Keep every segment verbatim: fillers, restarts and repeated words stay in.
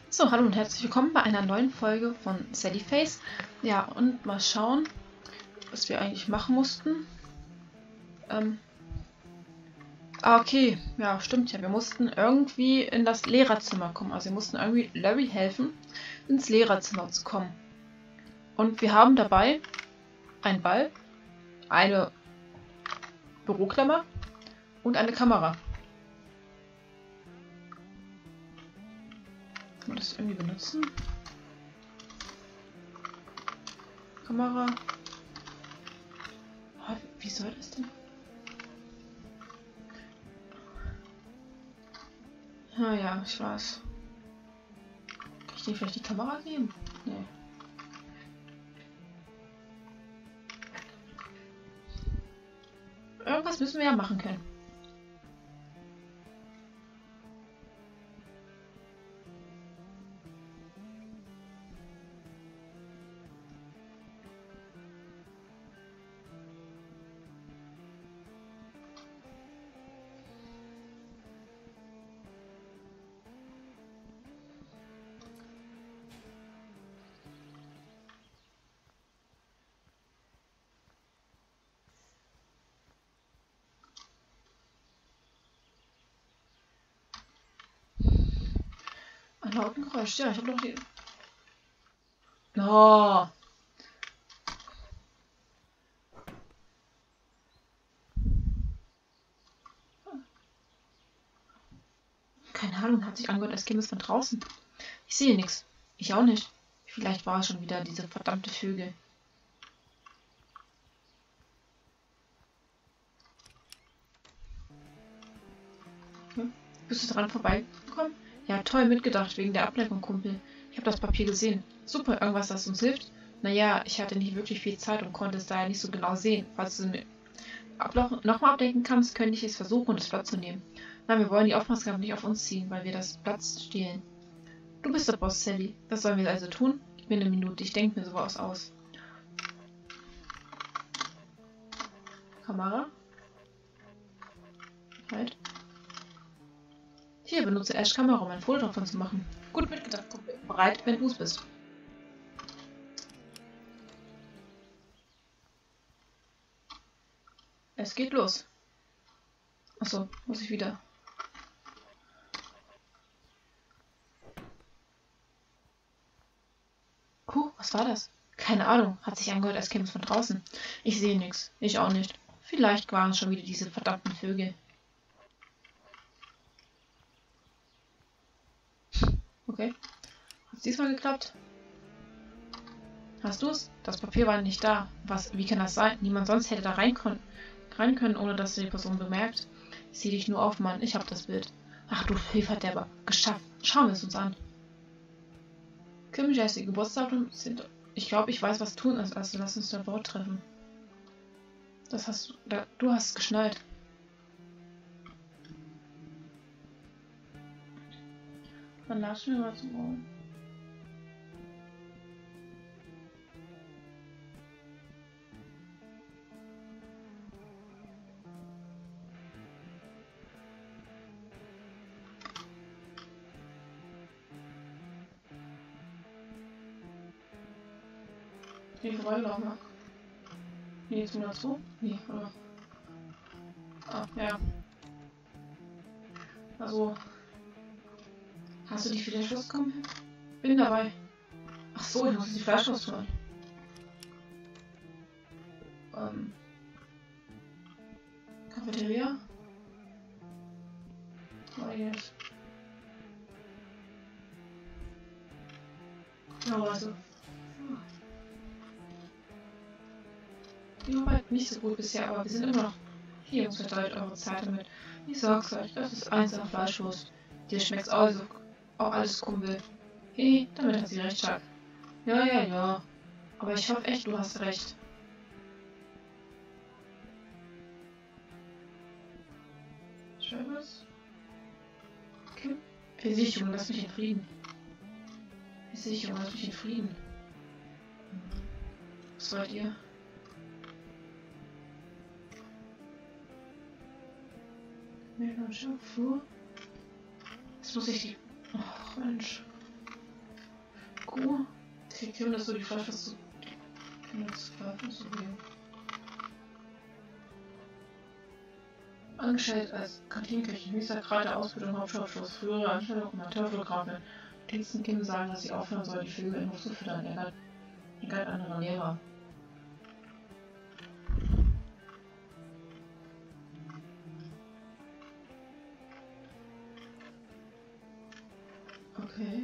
So, hallo und herzlich willkommen bei einer neuen Folge von Sally Face. Ja, und mal schauen, was wir eigentlich machen mussten. Ähm. Ah, okay. Ja, stimmt ja. Wir mussten irgendwie in das Lehrerzimmer kommen. Also wir mussten irgendwie Larry helfen, ins Lehrerzimmer zu kommen. Und wir haben dabei einen Ball, eine Büroklammer und eine Kamera. Kann man das irgendwie benutzen? Kamera. Oh, wie soll das denn? Ah ja, ich weiß. Kann ich dir vielleicht die Kamera geben? Nee. Irgendwas müssen wir ja machen können. Ein lauten Geräusch. Ja, ich habe doch die... Oh. Keine Ahnung, hat sich angehört, als käme es von draußen. Ich sehe nichts. Ich auch nicht. Vielleicht war es schon wieder diese verdammte Vögel. Hm? Bist du dran vorbeigekommen? Ja, toll mitgedacht, wegen der Ablenkung, Kumpel. Ich habe das Papier gesehen. Super, irgendwas, das uns hilft? Naja, ich hatte nicht wirklich viel Zeit und konnte es daher nicht so genau sehen. Falls du mir nochmal abdenken kannst, könnte ich es versuchen, das Blatt zu nehmen. Nein, wir wollen die Aufmerksamkeit nicht auf uns ziehen, weil wir das Blatt stehlen. Du bist der Boss, Sally. Was sollen wir also tun? Gib mir eine Minute, ich denke mir sowas aus. Kamera. Halt. Hier, benutze Ash Kamera, um ein Foto davon zu machen. Gut mitgedacht, Kumpel. Bereit, wenn du es bist. Es geht los. Achso, muss ich wieder. Puh, was war das? Keine Ahnung, hat sich angehört, als käme es von draußen. Ich sehe nichts. Ich auch nicht. Vielleicht waren es schon wieder diese verdammten Vögel. Okay. Hat es diesmal geklappt? Hast du es? Das Papier war nicht da. Was? Wie kann das sein? Niemand sonst hätte da rein, rein können, ohne dass die Person bemerkt. Ich sehe dich nur auf, Mann. Ich hab das Bild. Ach du Hilferderber. Geschafft. Schauen wir es uns an. Kim Jesse, Geburtsdatum sind... Ich glaube, ich weiß, was tun ist. Also lass uns da Wort treffen. Das hast du... Da, du hast es geschnallt. Dann lass mir mal zum Ohren. Hier vorbeigelaufen habe. Nee, jetzt mal so? Nee, oder? Ah, ja. Also. Hast du die Fleischwurst bekommen? Bin dabei. Ach so, ich muss die Fleischwurst holen. Ähm. Cafeteria? War jetzt. Ja, also. Die Arbeit nicht so gut bisher, aber wir sind immer noch hier und verteilt eure Zeit damit. Ich sag's euch, das ist einzelne Fleischwurst. Dir schmeckt's also auch alles Kumpel. Hey, damit hat sie recht, Chuck. Ja, ja, ja. Aber ich hoffe echt, du hast recht. Travis? Okay. Versicherung, lass mich in Frieden. Versicherung, lass mich in Frieden. Was wollt ihr? Flur. Jetzt muss ich die... Ach, Mensch. Kuh. Kriegt Kim das so die Fleischwurst zu... zu greifen, zu geben. Angestellt als Kantinenköchin, höchster Grad der Ausbildung Hauptschulabschluss, frühere Anstellung Amateurfotografin. Notizen Kim sagen, dass sie aufhören soll, die Vögel in Hof zu füttern. Er galt, er galt anderer Lehrer. Okay.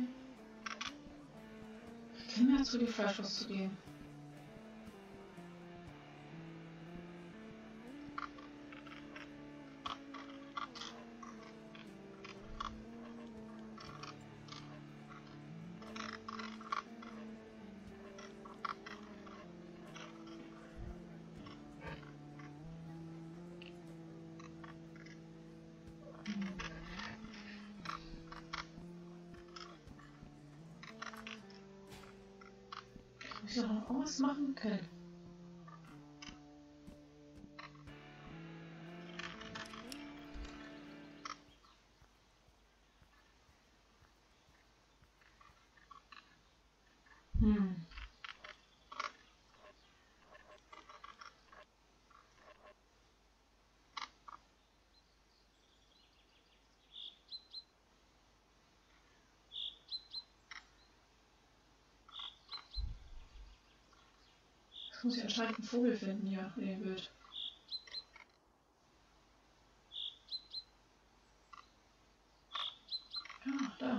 Kim hat zu die Fleischwurst zu geben. Ich soll noch was machen können. Hm. Jetzt muss ich anscheinend einen Vogel finden hier in dem Bild. Ja, da.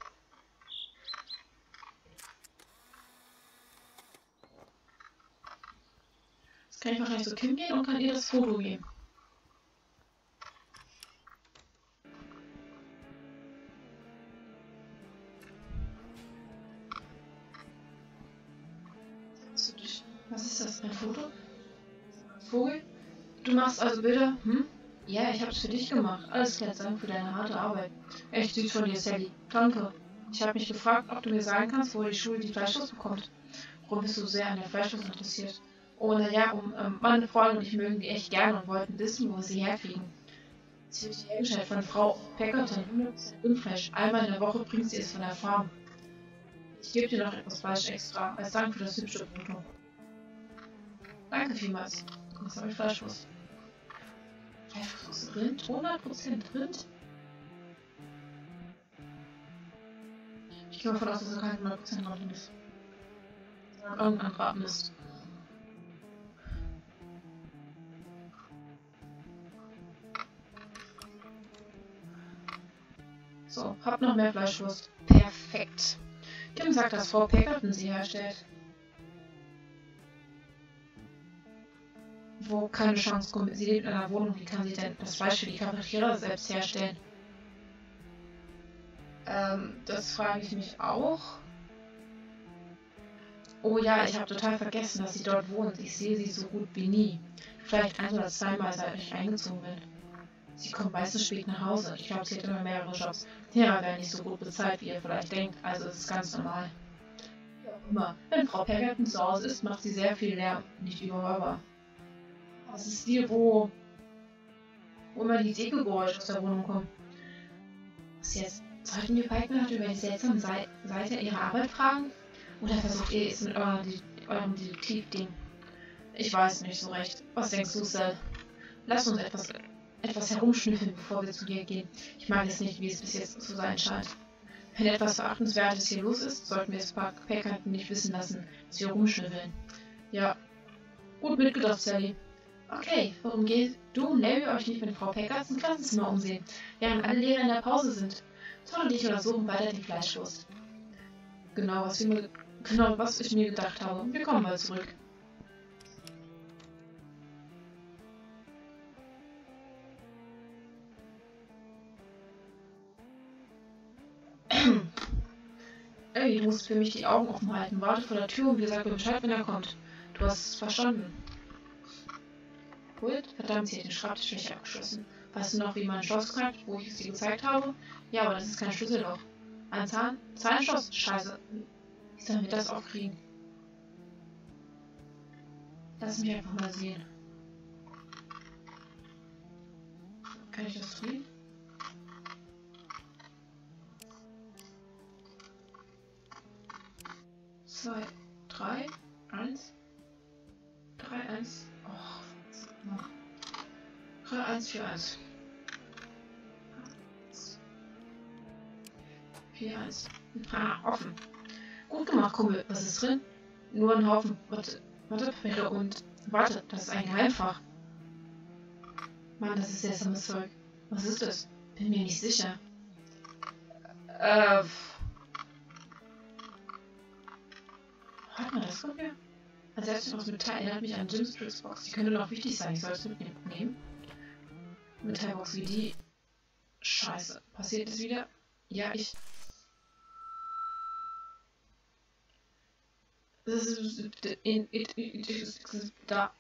Jetzt kann ich wahrscheinlich zu Kim gehen und kann ihr das Foto geben. Was ist das? Ein Foto? Vogel? Du machst also Bilder? Hm? Ja, ich hab's für dich gemacht. Alles klar, danke für deine harte Arbeit. Echt süß von dir, Sally. Danke. Ich habe mich gefragt, ob du mir sagen kannst, wo die Schule die Fleischwurst bekommt. Warum bist du so sehr an der Fleischwurst interessiert? Oh, naja, um, ähm, meine Freunde und ich mögen die echt gerne und wollten wissen, wo wir sie herkriegen. Sie wird hergestellt von Frau Peckerton, hundert Prozent Rindfleisch. Einmal in der Woche bringt sie es von der Farm. Ich gebe dir noch etwas Fleisch extra, als Dank für das hübsche Foto. Danke vielmals. Das habe ich Fleischwurst. Fleischwurst Rind? hundert Prozent Rind? Ich gehe mal davon aus, dass es kein hundert Prozent Rind ist. Sondern irgendein anderer Mist. So, hab noch mehr Fleischwurst. Perfekt. Kim sagt, dass Frau Peckerton sie herstellt. Wo keine Chance kommt. Sie lebt in einer Wohnung. Wie kann sie denn das Fleisch für die Cafetiere selbst herstellen? Ähm, das frage ich mich auch. Oh ja, ich habe total vergessen, dass sie dort wohnt. Ich sehe sie so gut wie nie. Vielleicht ein oder zweimal, seit ich eingezogen bin. Sie kommt meistens spät nach Hause. Ich glaube, sie hat immer mehrere Jobs. Lehrer werden nicht so gut bezahlt, wie ihr vielleicht denkt. Also es ist ganz normal. Wie auch immer. Wenn Frau Peckerton zu Hause ist, macht sie sehr viel Lärm. Nicht überhörbar. Das ist die, wo, wo immer die Sägegeräusche aus der Wohnung kommen. Was jetzt? Sollten wir Pikenhardt über die seltsame Seite ihrer Arbeit fragen? Oder versucht ihr es mit eurem, eurem Detektiv-Ding? Ich weiß nicht so recht. Was denkst du, Sal? Lass uns etwas, etwas herumschnüffeln, bevor wir zu dir gehen. Ich mag es nicht, wie es bis jetzt zu sein scheint. Wenn etwas Verachtenswertes hier los ist, sollten wir es Peckerton nicht wissen lassen, dass wir rumschnüffeln. Ja. Gut mitgedacht, Sally. Okay, warum geht du und Larry euch nicht mit Frau Peckertons Klassenzimmer umsehen, während alle Lehrer in der Pause sind? Toll und ich untersuchen weiter die Fleischwurst. Genau, was, wir mir, genau, was ich mir gedacht habe. Wir kommen bald zurück. Ey, du musst für mich die Augen offen halten. Warte vor der Tür und wir sagen Bescheid, wenn er kommt. Du hast es verstanden. Gut, verdammt, sie hat den Schreibtisch abgeschlossen. Weißt du noch, wie man ein Schloss greift, wo ich es dir gezeigt habe? Ja, aber das ist kein Schlüsselloch. Ein Zahn? Zahnschloss? Scheiße. Wie sollen wir das aufkriegen? Lass mich einfach mal sehen. Kann ich das drehen? zwei, drei, eins, drei, eins, oh, drei, eins, vier, eins. vier, eins. Ah, offen. Gut gemacht, Kumpel. Was ist drin? Nur ein Haufen Wattepapiere und... Warte, das ist ein Geheimfach. Mann, das ist seltsames Zeug. Was ist das? Bin mir nicht sicher. Äh... Hat man das Papier? Ein Selbststück aus Metall erinnert mich an Jims Box. Die könnte noch wichtig sein. Ich soll es mitnehmen. Metallbox wie die... Scheiße. Passiert es wieder? Ja, ich... In, in, in, in, da.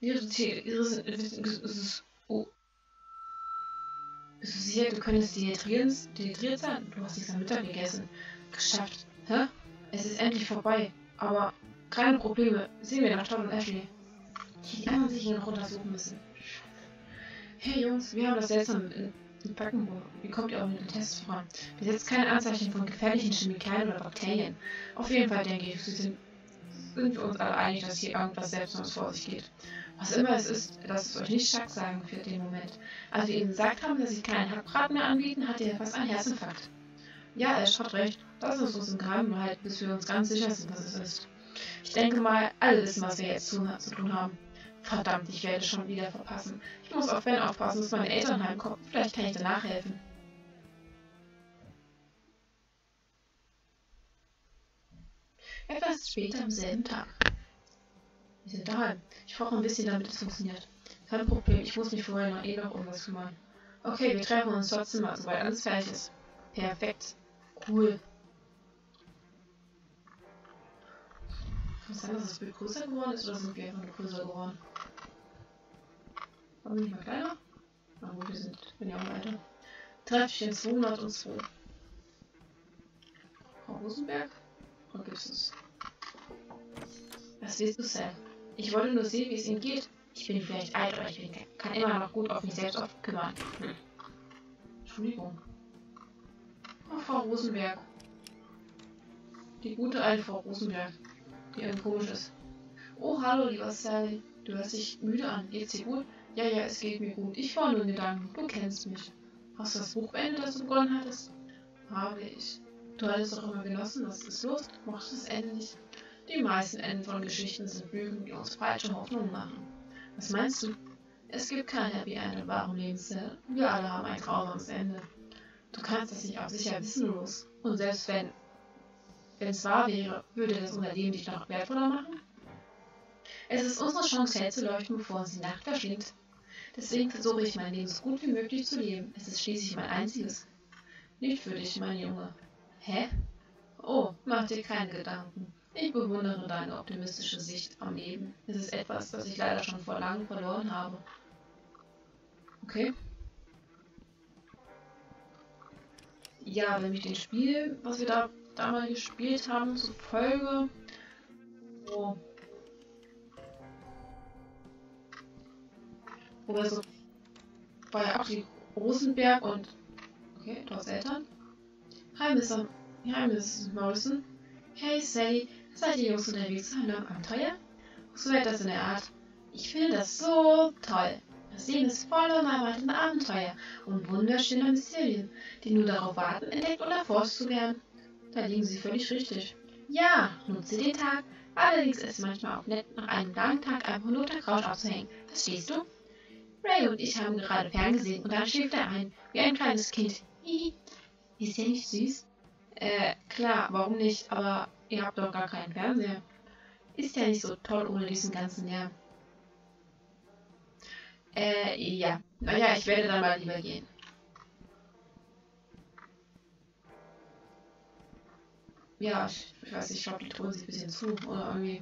Oh. Bist du sicher, du könntest dehydriert sein? Du hast nichts am Mittag gegessen. Geschafft. Hä? Es ist endlich vorbei. Aber keine Probleme. Sehen wir nach Tom und Ashley. Die anderen sich hier noch untersuchen müssen. Hey Jungs, wir haben das seltsam in, in Packen. Wie kommt ihr auch mit den Tests voran? Bis jetzt keine Anzeichen von gefährlichen Chemikalien oder Bakterien. Auf jeden Fall denke ich, sie sind sind wir uns alle einig, dass hier irgendwas Seltsames vor sich geht. Was immer es ist, lasst es euch nicht Schack sagen für den Moment. Als wir ihm gesagt haben, dass sie keinen Hackbraten mehr anbieten, hatte er fast einen Herzinfarkt. Ja, Ash hat recht. Lass uns uns im Geheimen behalten, bis wir uns ganz sicher sind, was es ist. Ich denke mal, alle wissen, was wir jetzt zu, zu tun haben. Verdammt, ich werde schon wieder verpassen. Ich muss auf Ben aufpassen, dass meine Eltern heimkommen. Vielleicht kann ich danach helfen. Etwas später am selben Tag. Wir sind daheim. Ich brauche ein bisschen, damit es funktioniert. Kein Problem, ich muss mich vorher noch eh noch um was kümmern. Okay, wir treffen uns trotzdem mal, sobald alles fertig ist. Perfekt. Cool. Kann es sein, dass das Bild größer geworden ist, oder sind wir einfach nur größer geworden? Waren wir nicht mal kleiner? Na gut, wir sind, bin ja auch weiter. Treffchen zweihundertzwei. Frau Rosenberg? Vergiss es. Was willst du, Sam? Ich wollte nur sehen, wie es ihm geht. Ich bin vielleicht alt, aber ich bin, kann immer noch gut auf mich selbst kümmern. Hm. Entschuldigung. Oh, Frau Rosenberg. Die gute alte Frau Rosenberg, die irgendwie komisch ist. Oh, hallo, lieber Sally. Du hörst dich müde an. Geht's dir gut? Ja, ja, es geht mir gut. Ich war nur in Gedanken. Du kennst mich. Hast du das Buch beendet, das du begonnen hattest? Habe ich. Du hattest doch immer genossen. Was ist los? Du mochtest das Ende nicht. Die meisten Enden von Geschichten sind Lügen, die uns falsche Hoffnung machen. Was meinst du? Es gibt kein Happy End im wahren Lebensstil. Wir alle haben ein grausames Ende. Du kannst das nicht auf sicher wissen, los. Und selbst wenn wenn es wahr wäre, würde das unser Leben dich noch wertvoller machen? Es ist unsere Chance, hell zu leuchten, bevor uns die Nacht verschlingt. Deswegen versuche ich, mein Leben so gut wie möglich zu leben. Es ist schließlich mein einziges. Nicht für dich, mein Junge. Hä? Oh, mach dir keine Gedanken. Ich bewundere deine optimistische Sicht am Leben. Es ist etwas, das ich leider schon vor langem verloren habe. Okay. Ja, wenn ich den Spiel, was wir da damals gespielt haben, zufolge, wo, wo wir so bei auch die Rosenberg und okay, du hast Eltern. Hi, Mister Hi, Miss Morrison. Hey, Sally. Seid ihr Jungs unterwegs zu einem Abenteuer? So etwas in der Art. Ich finde das so toll. Das Leben ist voller unerwarteter Abenteuer und wunderschöner Mysterien, die nur darauf warten, entdeckt und erforscht zu werden. Da liegen Sie völlig richtig. Ja, nutze den Tag. Allerdings ist es manchmal auch nett, nach einem langen Tag einfach nur unter Couch abzuhängen. Verstehst du? Ray und ich haben gerade ferngesehen und dann schläft er ein, wie ein kleines Kind. Hihi. Ist der nicht süß? Äh, klar, warum nicht? Aber ihr habt doch gar keinen Fernseher. Ist ja nicht so toll ohne diesen ganzen Lärm. Äh, ja. Naja, ich werde dann mal lieber gehen. Ja, ich, ich weiß nicht, ich glaube, die drohen sich ein bisschen zu, oder irgendwie.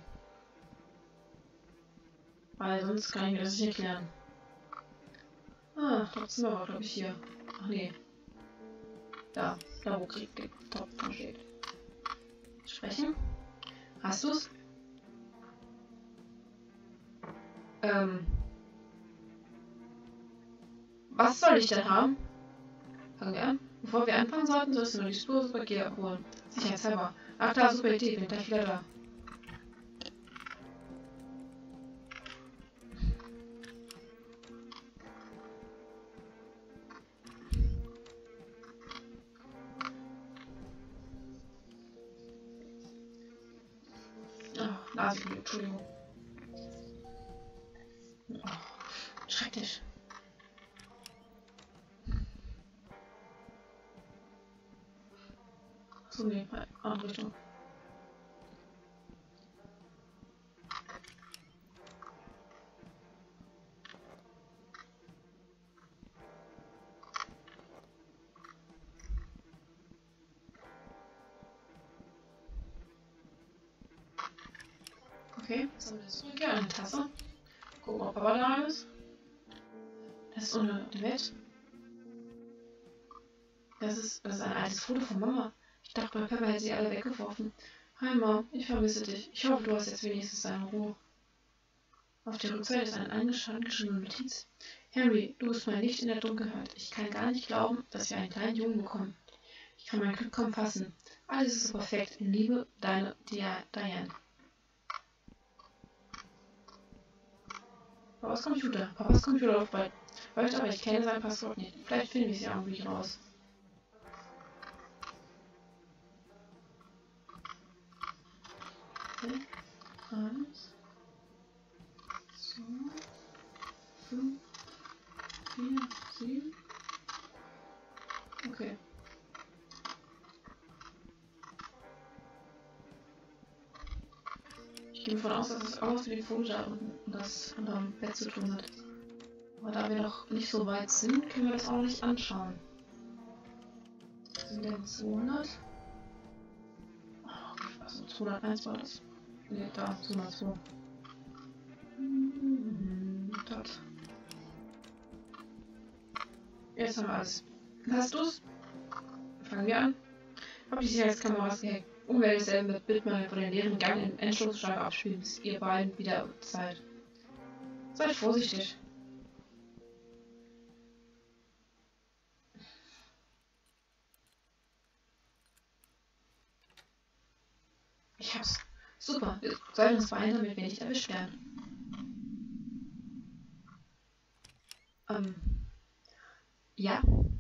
Weil sonst kann ich mir das nicht erklären. Ah, das Zimmer war, glaube ich, hier. Ach nee. Da, da wo Krieg Topf dran steht. Sprechen? Hast du's? Ähm. Was soll ich denn haben? Fangen wir an. Bevor wir anfangen sollten, sollst du nur die Spur super Gear abholen. Sicherheitshalber. Ach klar, super Idee, bin gleich wieder da. Nasenblüte, Entschuldigung. Oh, schrecklich. So, nee, andere Richtung. Okay, was haben wir jetzt zurück? Ja, eine Tasse. Gucken, ob Papa da ist. Das ist unter dem Bett. Das ist, das ist ein altes Foto von Mama. Ich dachte, mein Papa hätte sie alle weggeworfen. Hi Mom, ich vermisse dich. Ich hoffe, du hast jetzt wenigstens deine Ruhe. Auf der Rückseite ist eine angeschriebene Notiz. Henry, du bist mein Licht in der Dunkelheit. Ich kann gar nicht glauben, dass wir einen kleinen Jungen bekommen. Ich kann mein Glück kaum fassen. Alles ist so perfekt. In Liebe, deine Diane. Papas Computer. Papas Computer läuft bald. Läuft, aber ich kenne sein Passwort nicht. Vielleicht finden wir es ja irgendwie raus. Okay. Eins. zwei. fünf. vier. sieben. Okay. Ich gehe davon aus, dass es auch was mit dem Foto da unten und das unterm Bett zu tun hat. Aber da wir noch nicht so weit sind, können wir das auch nicht anschauen. Sind denn zweihundert? Oh, also zweihunderteins war das. Ne, da, zweihundertzwei. Mhm, dort. Jetzt haben wir alles. Hast du's? Fangen wir an. Hab die Sicherheitskameras gehackt. Umwelt selben wird Bildmann von den leeren Gang in Endschlussscheibe abspielen, bis ihr beiden wieder seid. Seid vorsichtig. Ich hab's. Super. Wir sollten uns beeilen, damit wir nicht erwischt werden. Ähm. Ja.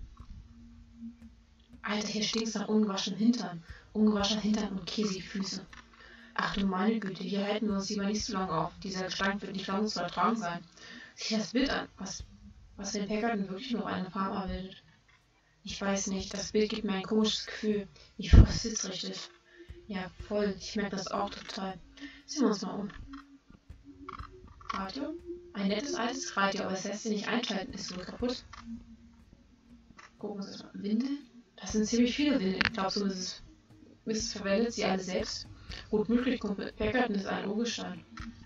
Alter, hier stinkt's nach ungewaschenem Hintern. Ungewaschener Hintern und Käsefüße. Ach du meine Güte, hier halten wir uns lieber nicht so lange auf. Dieser Gestank wird nicht lange zu ertragen sein. Sieh das Bild an, was, was den Packerton wirklich nur eine Farm abbildet. Ich weiß nicht, das Bild gibt mir ein komisches Gefühl. Ich sitze richtig. Ja, voll, ich merke das auch total. Sehen wir uns mal um. Radio? Ein nettes altes Radio, aber es lässt sich nicht einschalten. Ist wohl kaputt. Gucken wir uns erstmal. Windeln? Das sind ziemlich viele Windeln. Glaubst du, Misses Misses verwendet sie alle selbst? Gut möglich, Kumpel. Packerton ist ein Urgestein.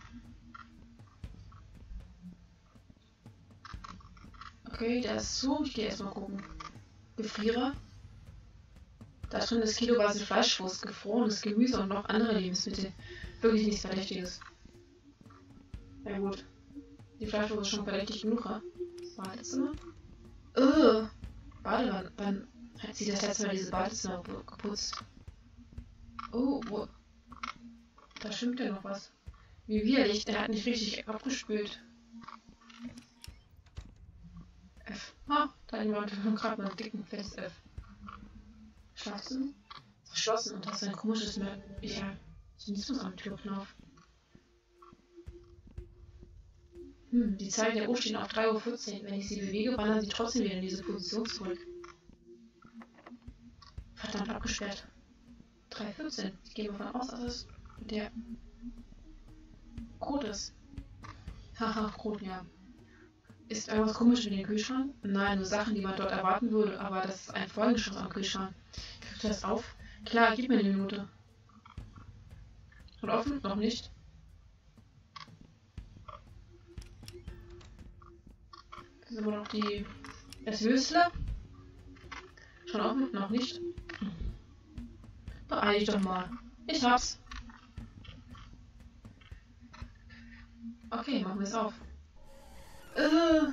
Okay, da ist so. Ich gehe erstmal gucken. Gefrierer. Da drin ist kiloweise Fleischwurst, gefrorenes Gemüse und noch andere Lebensmittel. Wirklich nichts Verdächtiges. Ja gut. Die Fleischwurst ist schon verdächtig genug, ha? Badezimmer? Ugh. Badewanne. Wann hat sie das letzte Mal diese Badezimmer geputzt? Oh, wo? Da stimmt ja noch was. Wie widerlich, der hat nicht richtig abgespült. F. Ha, da hat jemand gerade mal einen dicken, fettes F. Schlafzimmer? Verschlossen und hast ein komisches Mechanismus am Türknopf. Hm, die Zeilen der Uhr stehen auf drei Uhr vierzehn. Wenn ich sie bewege, wandern sie trotzdem wieder in diese Position zurück. Verdammt abgesperrt. drei Uhr vierzehn. Ich gehe davon aus, dass es der Code ist. Haha, Code, ja. Ist irgendwas komisch in den Kühlschrank? Nein, nur Sachen, die man dort erwarten würde, aber das ist ein Folgenschutz am Kühlschrank. Kriegst du das auf? Klar, gib mir eine Minute. Und offen? Noch nicht. Das ist aber noch die... Das Würstle? Schon offen? Noch nicht. Beeil dich doch mal. Ich hab's. Okay, machen wir es auf. Äh,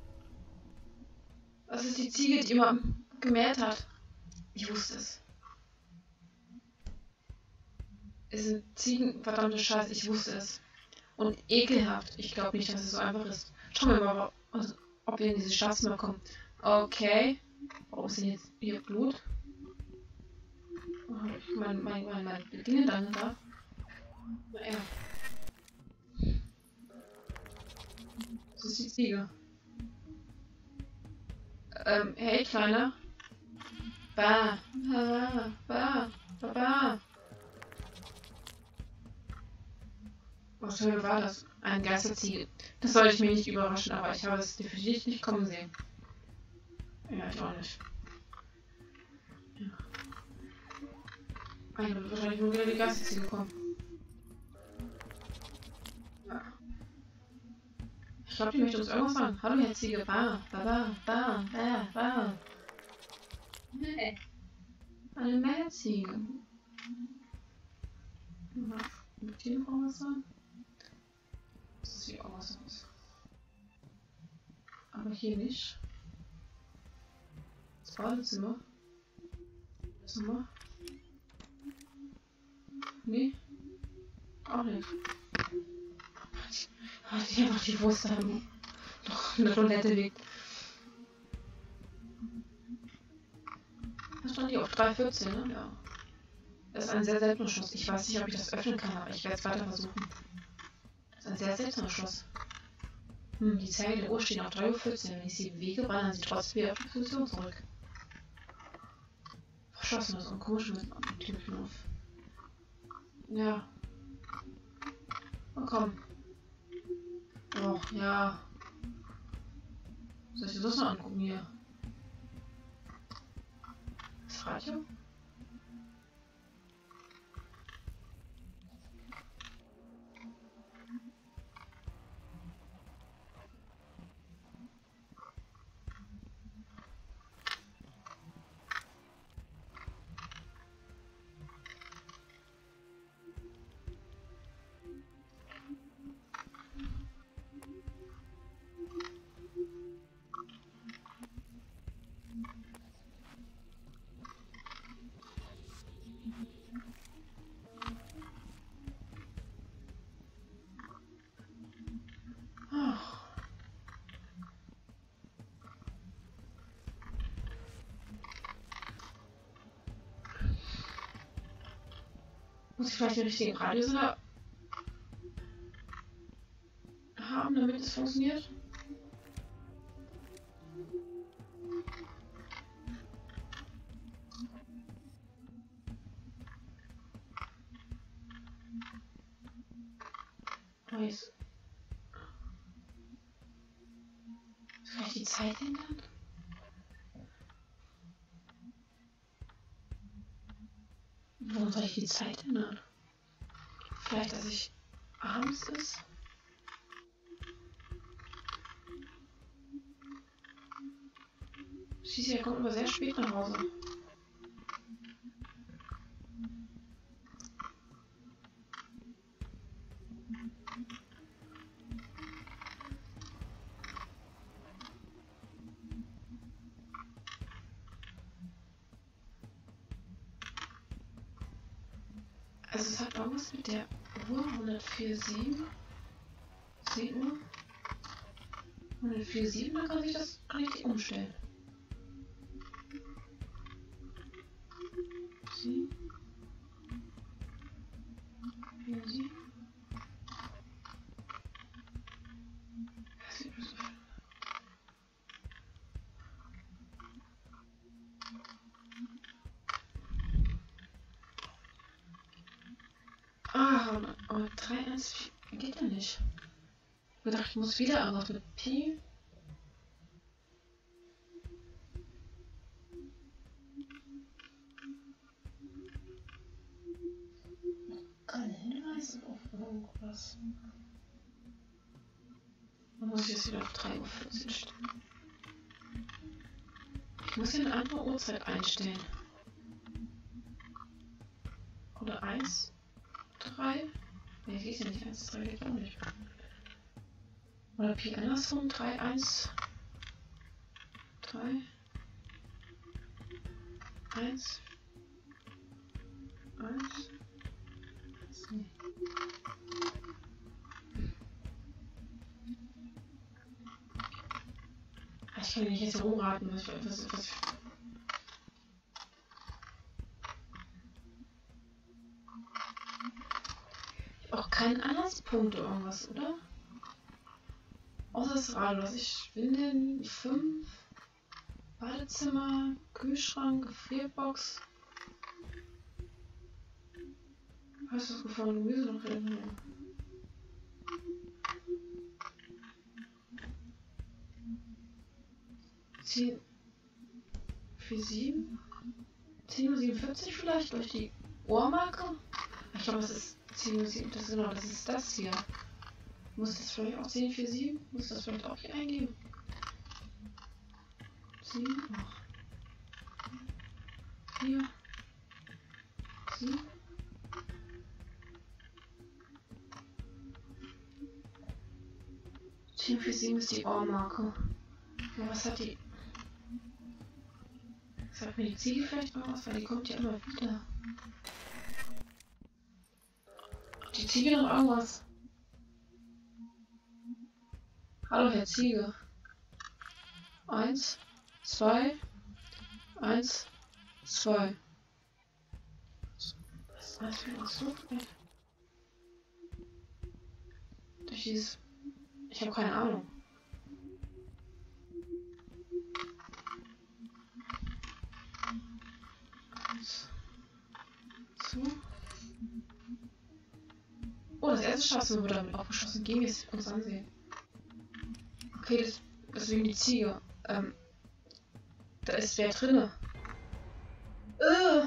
das ist die Ziege, die immer gemäht hat. Ich wusste es. Es sind Ziegen, verdammte Scheiße, ich wusste es. Und ekelhaft. Ich glaube nicht, dass es so einfach ist. Schauen wir mal, also, ob wir in diese Schatzimmer kommen. Okay. Warum ist denn jetzt hier Blut? Oh, mein, mein, mein, mein Dinge dann da. Na ja. Das ist die Ziege. Ähm, hey, Kleiner. Ba, ba, ba, ba, ba. Was für war das? Ein Geisterziege. Das sollte ich mir nicht überraschen, aber ich habe es definitiv nicht kommen sehen. Ja, ich auch nicht. Ja. Eigentlich wird wahrscheinlich nur wieder die Geisterziege kommen. Ja. Ich glaube, die möchte uns irgendwas sagen. Hallo, Herr Ziege. Ba, ba, ba, ba, ba, ba. Nee. Eine Meerziege. Wird hier noch irgendwas sagen? Das sieht auch was aus. Aber hier nicht. Das Badezimmer. Das Zimmer. Nee. Auch nicht. Hat die einfach die Wurst da noch in der Toilette liegt. Da stand die auf drei vierzehn, ne? Ja. Das ist ein sehr seltener Schloss. Ich weiß nicht, ob ich das öffnen kann, aber ich werde es weiter versuchen. Das ist ein sehr seltener Schloss. Hm, die Zeiger der Uhr stehen auf drei Uhr vierzehn. Wenn ich sie bewege, wandern sie trotzdem wieder auf die Position zurück. Verschlossen, das ist ein komisches Türknopf. Ja. Oh, komm. Oh, ja. Soll ich dir das noch angucken hier? Das Radio? Muss ich vielleicht den richtigen Radiosender haben, damit es funktioniert? Nice. Vielleicht die Zeit ändern? Warum soll ich die Zeit ändern? Vielleicht, dass ich abends ist? Schieße, er kommt aber sehr spät nach Hause. Also es hat irgendwas mit der Uhr hundertvier Komma sieben. zehn Uhr. hundertvier Komma sieben, dann kann ich das richtig umstellen. sieben. vier, sieben. Ah, aber drei eins vier geht ja nicht. Ich gedacht, ich muss wieder irgendwas mit Pi. Keine Hinweise auf irgendwas. Man muss jetzt wieder auf drei Uhr vierzehn stellen. Ich muss hier eine andere Uhrzeit einstellen. Oder eins, drei. Ne, geht ja nicht. eins, drei geht auch nicht. Oder Pi andersrum. drei, eins, drei, eins, eins. Nee. Ich kann nicht jetzt rumraten, was, was, was. keinen Anhaltspunkt oder irgendwas, oder? Außer das Rathaus. Ich bin in fünf Badezimmer, Kühlschrank, Gefrierbox. Hast du was gefunden? Gemüse noch drin? zehn, vier, sieben, zehn Uhr siebenundvierzig vielleicht durch die Ohrmarke? Ich glaube, das ist zehn Uhr sieben, das ist genau, das ist das hier. Muss das vielleicht auch zehn Uhr siebenundvierzig? Muss das vielleicht auch hier eingeben? sieben, vier, sieben. zehn Uhr siebenundvierzig ist die Ohrmarke. Ja, was hat die? Sagt mir die Ziege vielleicht noch was, weil die kommt ja immer wieder. Die Ziege noch irgendwas? Hallo Herr Ziege. Eins, zwei, eins, zwei. Was heißt denn das so? Durch dieses. Ich habe keine Ahnung. Eins, zwei. Oh, das erste Schatzung wird damit aufgeschossen. Gehen wir es uns ansehen. Okay, das, das ist wegen die Ziege. Ähm, da ist wer drinne. Äh.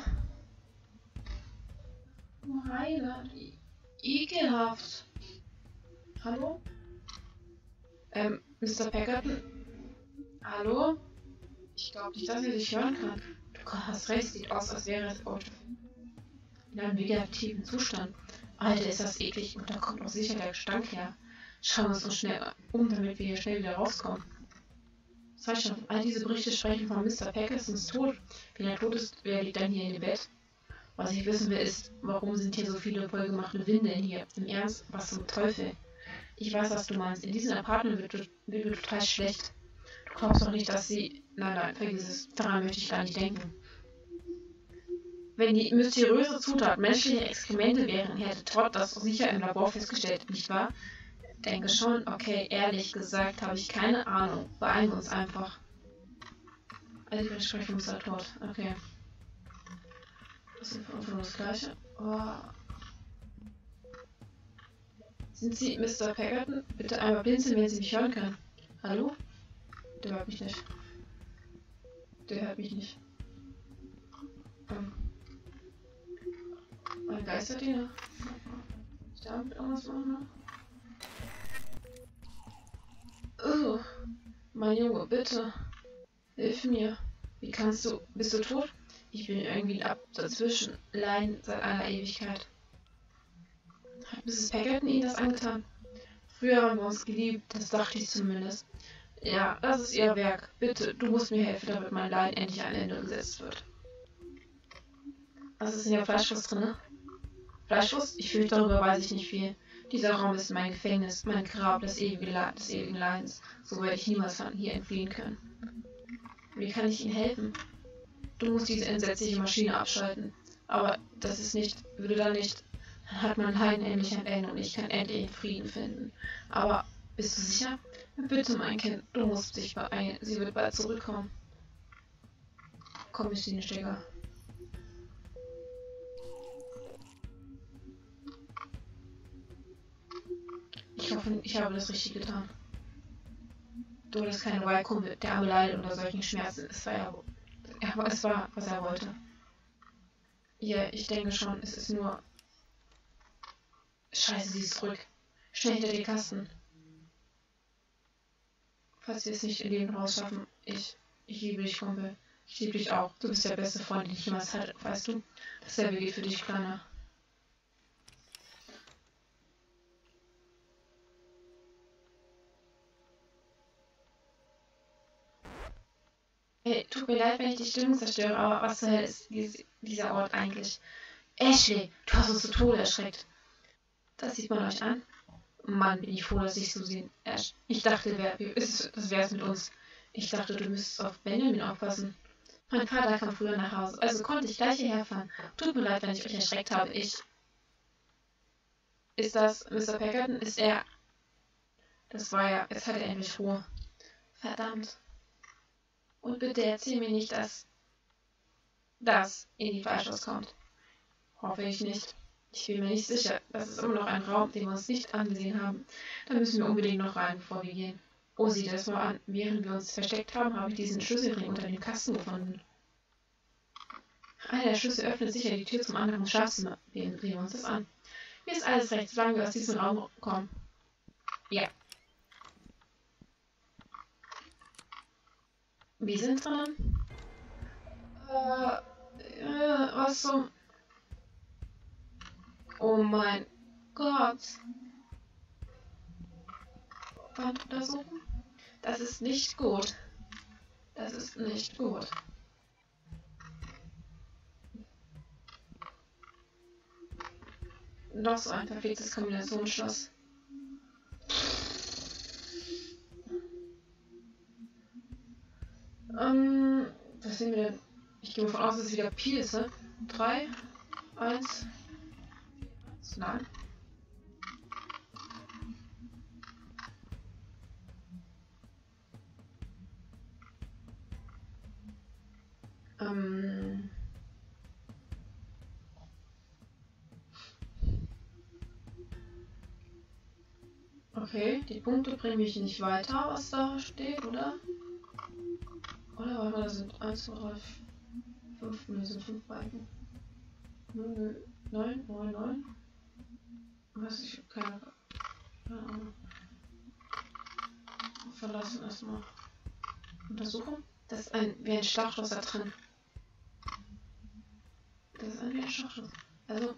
Heiler, ekelhaft. Hallo? Ähm, Mister Packerton? Hallo? Ich glaube nicht, dass er dich hören kann. Du hast recht, sieht aus, als wäre das Auto in einem vegetativen Zustand. Alter, ist das eklig und da kommt auch sicher der Gestank her. Schauen wir uns noch schnell um, damit wir hier schnell wieder rauskommen. Das heißt schon, all diese Berichte sprechen von Mister Packersons Tod. Wenn er tot ist, wer liegt dann hier in dem Bett? Was ich wissen will, ist, warum sind hier so viele vollgemachte Winde hier? Im Ernst, was zum Teufel? Ich weiß, was du meinst. In diesem Apartment wird, wird mir total schlecht. Du glaubst doch nicht, dass sie... Nein, nein, vergiss es. Daran möchte ich gar nicht denken. Wenn die mysteriöse Zutat menschliche Exkremente wären, hätte Todd das sicher im Labor festgestellt, nicht wahr? Denke schon. Okay, ehrlich gesagt habe ich keine Ahnung. Beeilen wir uns einfach. Also ich spreche von Mister Todd. Okay. Das ist von das Gleiche. Oh. Sind Sie Mister Packerton? Bitte einmal blinzeln, wenn Sie mich hören können. Hallo? Der hört mich nicht. Der hört mich nicht. Ähm. Mein Geisterdiener. Ich darf mit irgendwas machen? Oh. Mein Junge, bitte. Hilf mir. Wie kannst du... Bist du tot? Ich bin irgendwie ab dazwischen. Leiden seit einer Ewigkeit. Hat Misses Packerton Ihnen das angetan? Früher haben wir uns geliebt, das dachte ich zumindest. Ja, das ist Ihr Werk. Bitte, du musst mir helfen, damit mein Leiden endlich ein Ende gesetzt wird. Was ist in der Fleischwurst drin? Fleischwurst? Ich fürchte, darüber weiß ich nicht viel. Dieser Raum ist mein Gefängnis, mein Grab des ewigen, Le des ewigen Leidens. So werde ich niemals von hier entfliehen können. Wie kann ich Ihnen helfen? Du musst diese entsetzliche Maschine abschalten. Aber das ist nicht, würde dann nicht... Dann hat mein Leiden endlich ein Ende und ich kann endlich Frieden finden. Aber, bist du sicher? Bitte, mein Kind, du musst dich beeilen. Sie wird bald zurückkommen. Komm, ich den Stecker. Ich hoffe, ich habe das richtig getan. Du hattest keine Wahlkumpel, der arme leidet unter solchen Schmerzen. Es war ja... Aber es war, was er wollte. Ja, ich denke schon, es ist nur... Scheiße, sie ist zurück. Schnell hinter die Kasten. Falls wir es nicht in Leben rausschaffen, ich... Ich liebe dich, Kumpel. Ich liebe dich auch. Du bist der beste Freund, den ich jemals hatte, weißt du? Dasselbe geht für dich, Kleiner. Hey, tut mir leid, wenn ich die Stimmung zerstöre, aber was zur Hölle ist dies, dieser Ort eigentlich? Ashley, du hast uns zu Tode erschreckt. Das sieht man euch an. Mann, bin ich froh, dass ich so sehen. Ash, ich dachte, wer, ist, das wär's mit uns. Ich dachte, du müsstest auf Benjamin aufpassen. Mein Vater kam früher nach Hause, also konnte ich gleich hierher fahren. Tut mir leid, wenn ich euch erschreckt habe. Ich... Ist das Mister Packerton? Ist er... Das war ja... Jetzt hat er endlich Ruhe. Verdammt. Und bitte erzähl mir nicht, dass... das in die Fleischhaus kommt. Hoffe ich nicht. Ich bin mir nicht sicher. Das ist immer noch ein Raum, den wir uns nicht angesehen haben. Da müssen wir unbedingt noch rein, bevor wir gehen. Oh, sieh das mal an. Während wir uns versteckt haben, habe ich diesen Schlüsselring unter dem Kasten gefunden. Einer der Schlüssel öffnet sicher die Tür zum anderen Schlafzimmer. Wir sehen uns das an. Mir ist alles recht, solange wir aus diesem Raum kommen. Ja. Wir sind dran. Äh, äh, was zum... Oh mein Gott. Wand untersuchen? Das ist nicht gut. Das ist nicht gut. Noch so ein verflixtes Kombinationsschloss. Ähm, was sehen wir denn? Ich gehe davon aus, dass es wieder Pi ist, ne? drei, eins, nein. Ähm. Okay, die Punkte bringen mich nicht weiter, was da steht, oder? Oder warte mal, das sind eins, zwei, drei, fünf, ne, sind fünf Balken. null, neun, neun, neun. Was, ich hab keine, keine Ahnung. Verlassen erstmal. Untersuchen. Das ist ein, wie ein Schlagschloss da drin. Das ist ein, wie ein Schlagschloss. Also,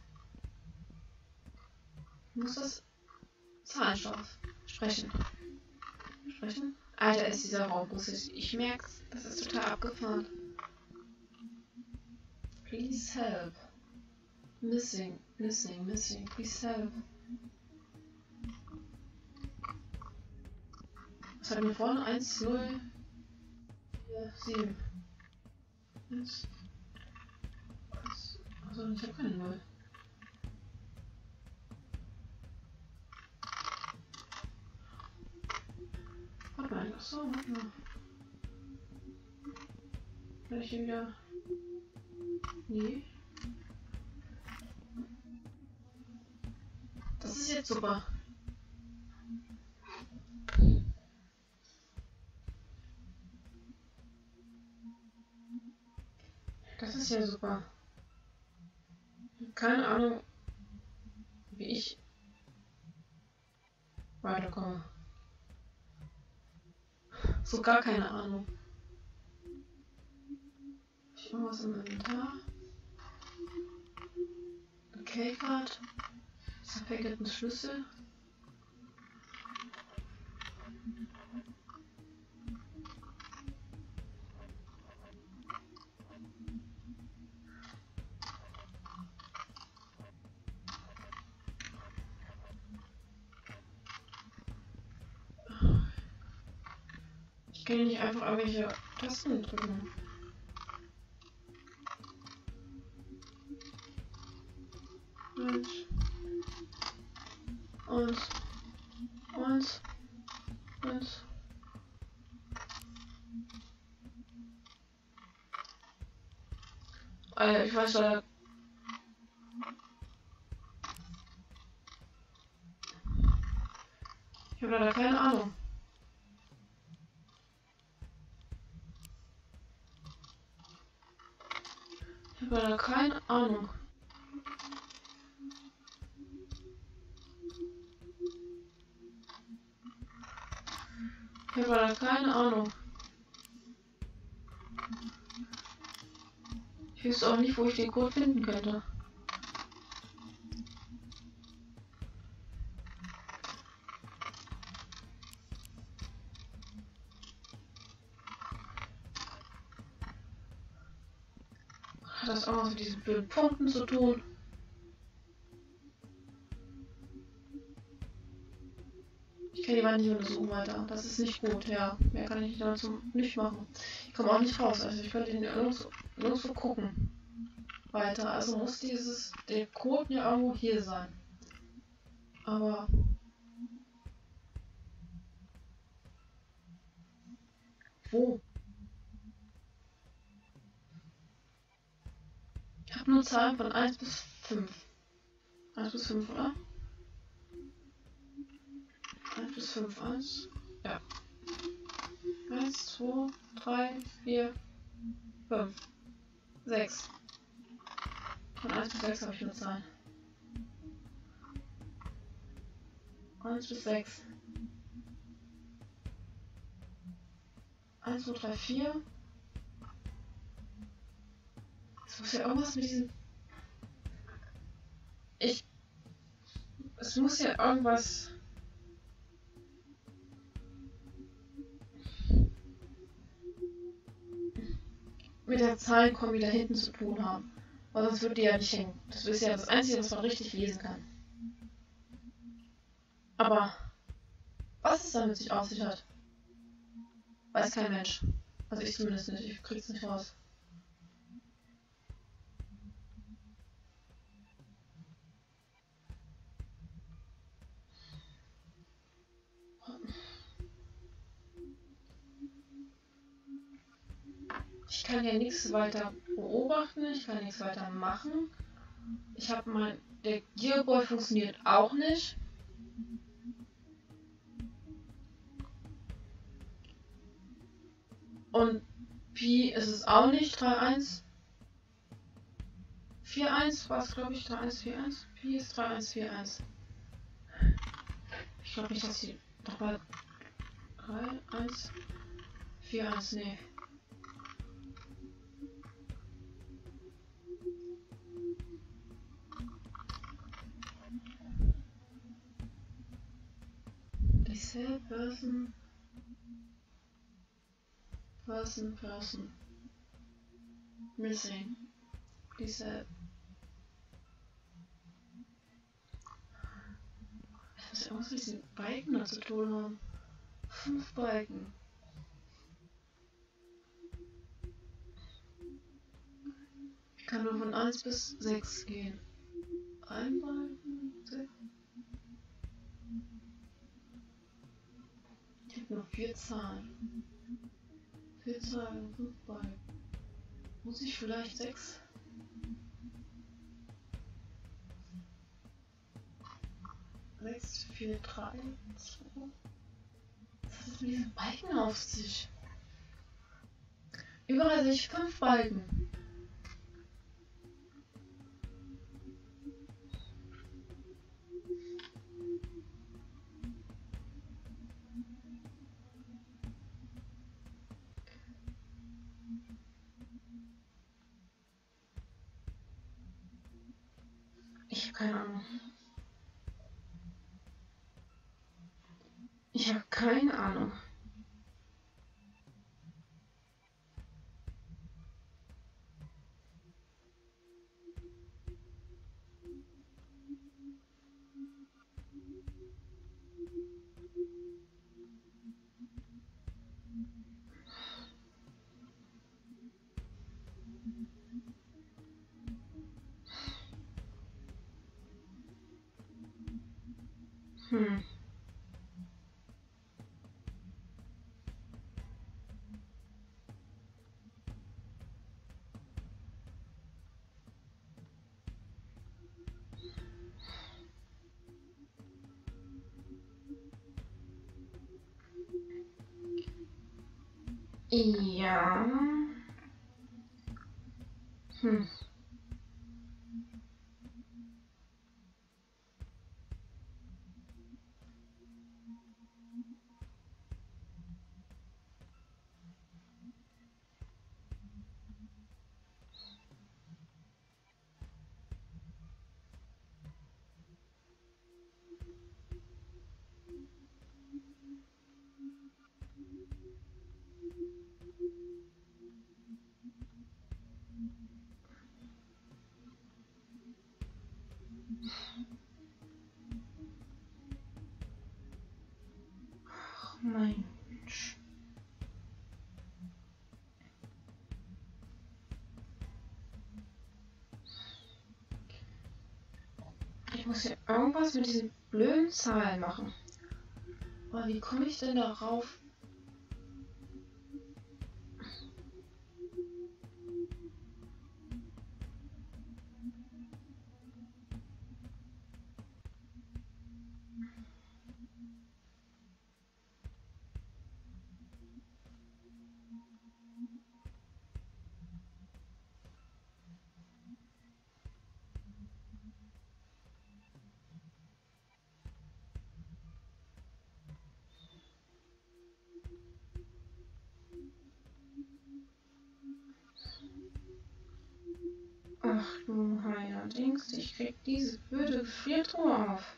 muss das Zahlenstoff sprechen. Sprechen? Alter, ist dieser Raum russisch. Ich merk's. Das ist total abgefahren. Please help. Missing, missing, missing. Please help. Was hatten wir vorne? eins, null, vier, sieben. eins. Also, ich habe keine null. Warte mal, ach so, warte mal. Wenn ich hier wieder... Nee. Das ist jetzt super. Das ist ja super. Keine Ahnung, wie ich weiterkomme. So gar keine Ahnung. Ich mache was im Inventar. Okay, gerade. Das Packet ein Schlüssel. Ich kann nicht einfach irgendwelche Tasten drücken. Und, und, und, und. Alter, ich weiß leider. Ich habe leider keine Ahnung. Ich habe leider keine Ahnung. Ich habe leider keine Ahnung. Ich wüsste auch nicht, wo ich den Code finden könnte. Hat das auch was mit diesen blöden Punkten zu tun? Ich kann die Wand nicht untersuchen weiter. Das ist nicht gut, ja. Mehr kann ich dazu nicht machen. Ich komme auch nicht raus. Also ich könnte den nirgendwo, nirgendwo gucken. Weiter. Also muss dieses der Code ja irgendwo hier sein. Aber wo? Ich habe nur Zahlen von eins bis fünf. eins bis fünf, oder? eins bis fünf, eins. Ja. eins, zwei, drei, vier, fünf, sechs. Von eins bis sechs habe ich nur Zahlen. eins bis sechs. eins, zwei, drei, vier. Es muss ja irgendwas mit diesem... Ich... Es muss ja irgendwas... mit der Zahlenkombi da hinten zu tun haben. Weil sonst würde die ja nicht hängen. Das ist ja das Einzige, was man richtig lesen kann. Aber was es damit sich auf sich hat, weiß kein Mensch. Also ich zumindest nicht. Ich krieg's nicht raus. Ich kann ja nichts weiter beobachten, ich kann nichts weiter machen. Ich habe mein... Der Gearboy funktioniert auch nicht. Und Pi ist es auch nicht. drei eins vier eins war es, glaube ich. drei eins vier eins. Pi ist drei eins vier eins. Ich glaube nicht, dass die... Doch mal... drei eins vier eins, nee. Diese Person... Person, Person. Missing. Diese... Das muss ja irgendwas mit diesen Balken da zu tun haben. Fünf Balken. Ich kann nur von eins bis sechs gehen. Ein Balken, sechs. Ich habe nur vier Zahlen. Vier Zahlen, fünf Balken. Muss ich vielleicht sechs? sechs, vier, drei, zwei. Was hat das mit diesen Balken auf sich? Überall sehe ich fünf Balken. Ich habe keine Ahnung. Ich habe keine Ahnung. Hm. Ja. Hm. Ach, Mensch. Ich muss hier irgendwas mit diesen blöden Zahlen machen. Aber wie komme ich denn darauf? Ach du Heiner, denkst ich krieg diese blöde Gefriertruhe auf.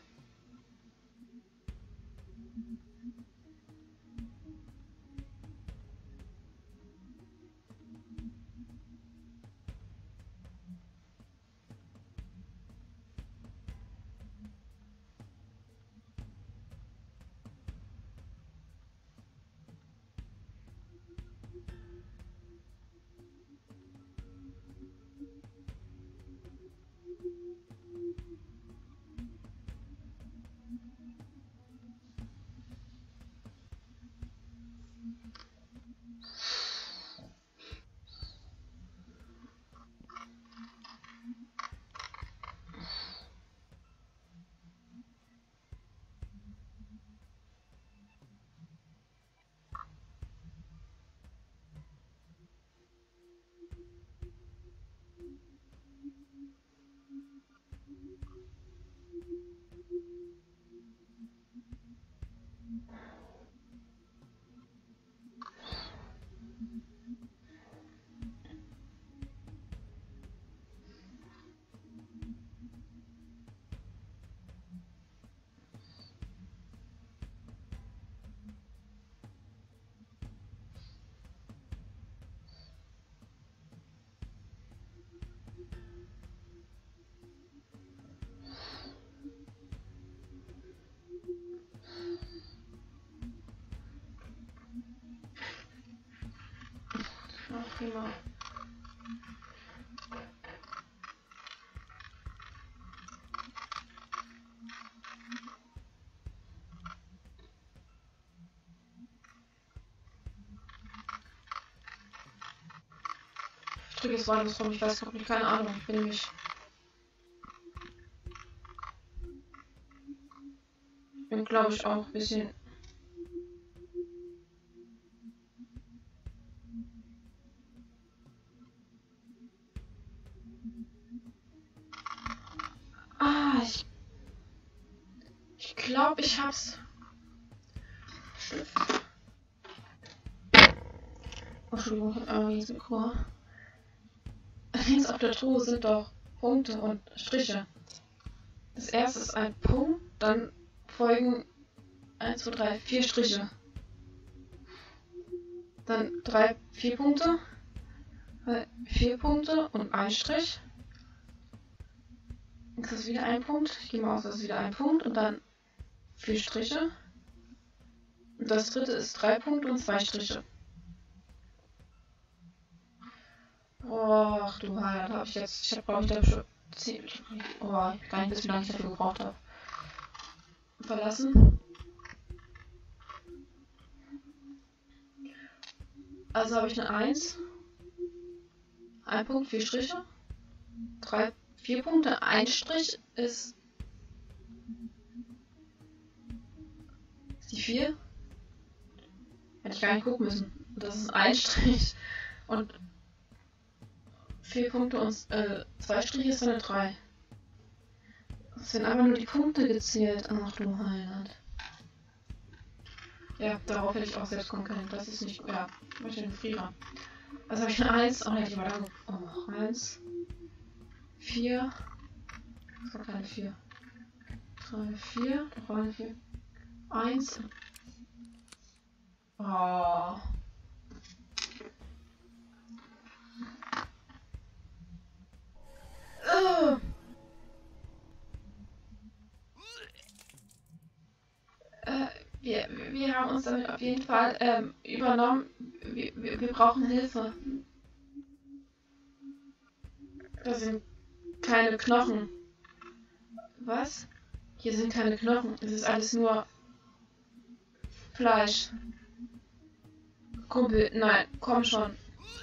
Ach, prima. Ich drücke jetzt mal das rum, ich weiß noch nicht, keine Ahnung, ich bin nämlich. Ich bin, glaube ich, auch ein bisschen. Ah, ich. Ich glaube, ich hab's. Stift. Oh, Entschuldigung, ich hab einmal Risiko. Links auf der Truhe sind doch Punkte und Striche. Das erste ist ein Punkt, dann folgen eins, zwei, drei, vier Striche. Dann drei, vier Punkte, vier Punkte und ein Strich. Jetzt ist wieder ein Punkt. Ich gehe mal aus, das ist wieder ein Punkt und dann vier Striche. Und das dritte ist drei Punkte und zwei Striche. Oh, ach du Heiland, habe ich jetzt. Ich habe, glaube ich, da schon ziemlich. Oh, gar nicht wissen, wie lange ich dafür gebraucht habe. Verlassen. Also habe ich eine eins. Ein Punkt, vier Striche. Drei, vier Punkte. Ein Strich ist. Ist die vier? Hätte ich gar nicht gucken müssen. Das ist ein Strich. Und vier Punkte und äh, zwei Striche ist eine drei. Es sind einfach nur die Punkte gezählt. Ach du Heiland. Ja, darauf hätte ich auch selbst kommen können. Das ist nicht. Ja, ich möchte den Frierer. Also habe ich eine eins. Oh, hätte ich mal da. Oh, eins. vier. Das war keine vier. drei, vier. Da war eine vier. eins. Oh. Uh. Äh, wir, wir haben uns damit auf jeden Fall ähm, übernommen. Wir, wir, wir brauchen Hilfe. Das sind keine Knochen. Was? Hier sind keine Knochen. Es ist alles nur Fleisch. Kumpel, nein, komm schon.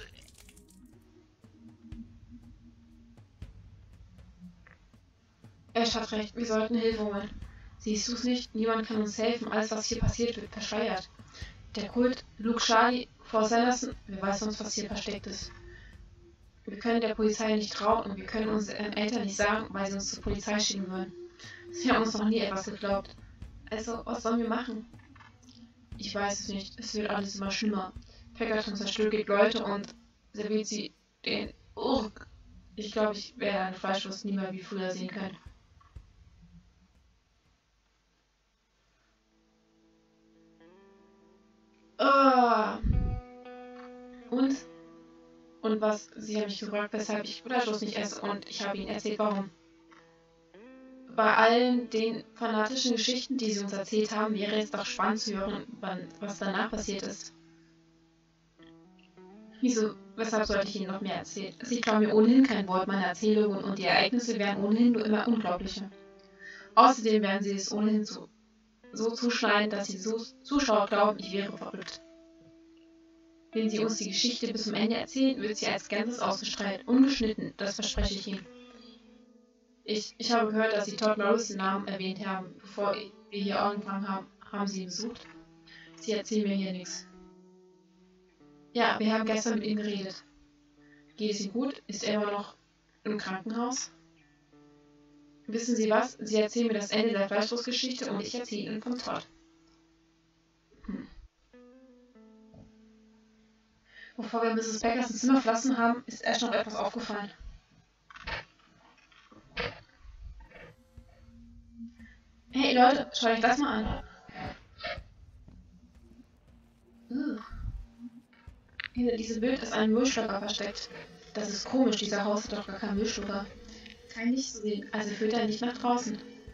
Ash hat recht, wir sollten Hilfe holen. Siehst du es nicht? Niemand kann uns helfen. Alles, was hier passiert, wird verschleiert. Der Kult, Luke, Charlie, Frau Sanderson, wer weiß sonst, was hier versteckt ist. Wir können der Polizei nicht trauen und wir können unseren Eltern nicht sagen, weil sie uns zur Polizei schicken würden. Sie haben uns noch nie etwas geglaubt. Also, was sollen wir machen? Ich weiß es nicht. Es wird alles immer schlimmer. Peckerton zerstückelt Leute und serviert sie den Urk. Ich glaube, ich werde einen Fleischwurst nie mehr wie früher sehen können. Oh. Und? Und was? Sie haben mich gefragt, weshalb ich Fleischwurst nicht esse und ich habe ihnen erzählt, warum. Bei allen den fanatischen Geschichten, die sie uns erzählt haben, wäre es doch spannend zu hören, wann, was danach passiert ist. Wieso, weshalb sollte ich Ihnen noch mehr erzählen? Sie trauen mir ohnehin kein Wort meiner Erzählungen und die Ereignisse werden ohnehin nur immer unglaublicher. Außerdem werden sie es ohnehin so, so zuschneiden, dass die Zuschauer glauben, ich wäre verrückt. Wenn Sie uns die Geschichte bis zum Ende erzählen, wird sie als Ganzes ausgestrahlt, ungeschnitten, das verspreche ich Ihnen. Ich, ich habe gehört, dass Sie Todd Morris Namen erwähnt haben, bevor wir hier angefangen haben. Haben Sie ihn besucht? Sie erzählen mir hier nichts. Ja, wir haben gestern mit ihm geredet. Geht es ihm gut? Ist er immer noch im Krankenhaus? Wissen Sie was? Sie erzählen mir das Ende der Fleischwurstgeschichte und ich erzähle Ihnen von Todd. Hm. Bevor wir Misses Beckers ins Zimmer verlassen haben, ist Ash noch etwas aufgefallen. Hey Leute, schaut euch das mal an. Uh. Hinter diesem Bild ist ein Müllschlucker versteckt. Das ist komisch, dieser Haus hat doch gar keinen Müllschlucker. Kein Licht zu sehen, also führt er nicht nach draußen.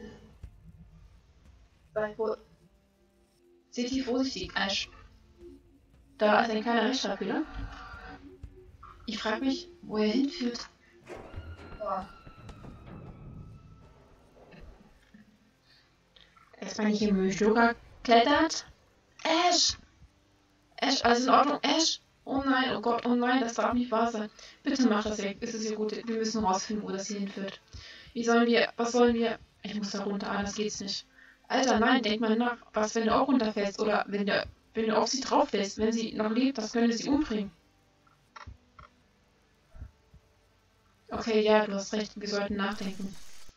Sei vor... Seht ihr vorsichtig, Ash. Da ist ein kleiner Rechtschreibfehler. Ich frage mich, wo er hinführt. Boah. Dass man nicht im Müllschlucker klettert? Ash! Ash, alles in Ordnung? Ash! Oh nein, oh Gott, oh nein, das darf nicht wahr sein. Bitte mach das weg, es ist hier gut. Wir müssen rausfinden, wo das hier hinführt. Wie sollen wir, was sollen wir... Ich muss da runter, anders geht's nicht. Alter, nein, denk mal nach. Was, wenn du auch runterfällst? Oder wenn, der, wenn du auf sie drauf fällst? Wenn sie noch lebt, das könnte sie umbringen. Okay, ja, du hast recht, wir sollten nachdenken.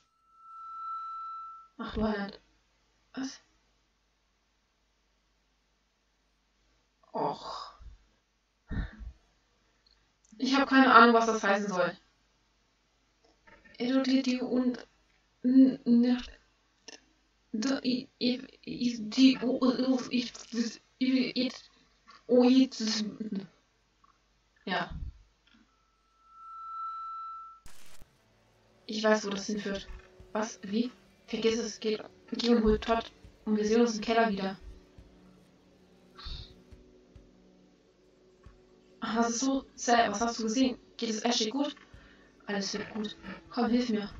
Ach du Heiland. Was? Och. Ich habe keine Ahnung, was das heißen soll. Edulity und... Ja. Ich weiß, wo das hinführt. Was? Wie? Vergiss es. Geh, geh und hol Todd. Und wir sehen uns im Keller wieder. Ach, was ist so? Sal, was hast du gesehen? Geht es Ashley gut? Alles wird gut. Komm, hilf mir.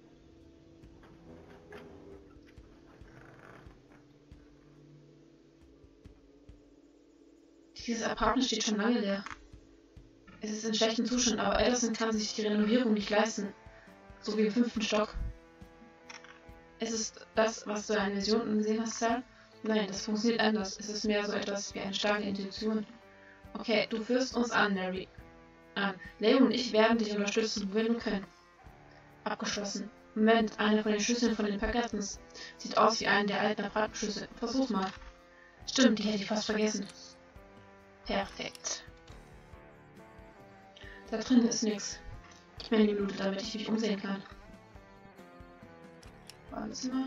Dieses Apartment steht schon lange leer. Es ist in schlechtem Zustand, aber Anderson kann sich die Renovierung nicht leisten. So wie im fünften Stock. Es ist das, was du in einer Vision gesehen hast, Sal? Nein, das funktioniert anders. Es ist mehr so etwas wie eine starke Intuition. Okay, du führst uns an, Larry. An. Leo und ich werden dich unterstützen, wo wir nur können. Abgeschlossen. Moment, eine von den Schüsseln von den Packettens. Sieht aus wie eine der alten Apparatenschüssel. Versuch mal. Stimmt, die hätte ich fast vergessen. Perfekt. Da drin ist nichts. Gib mir eine Minute, damit ich mich umsehen kann. Badezimmer.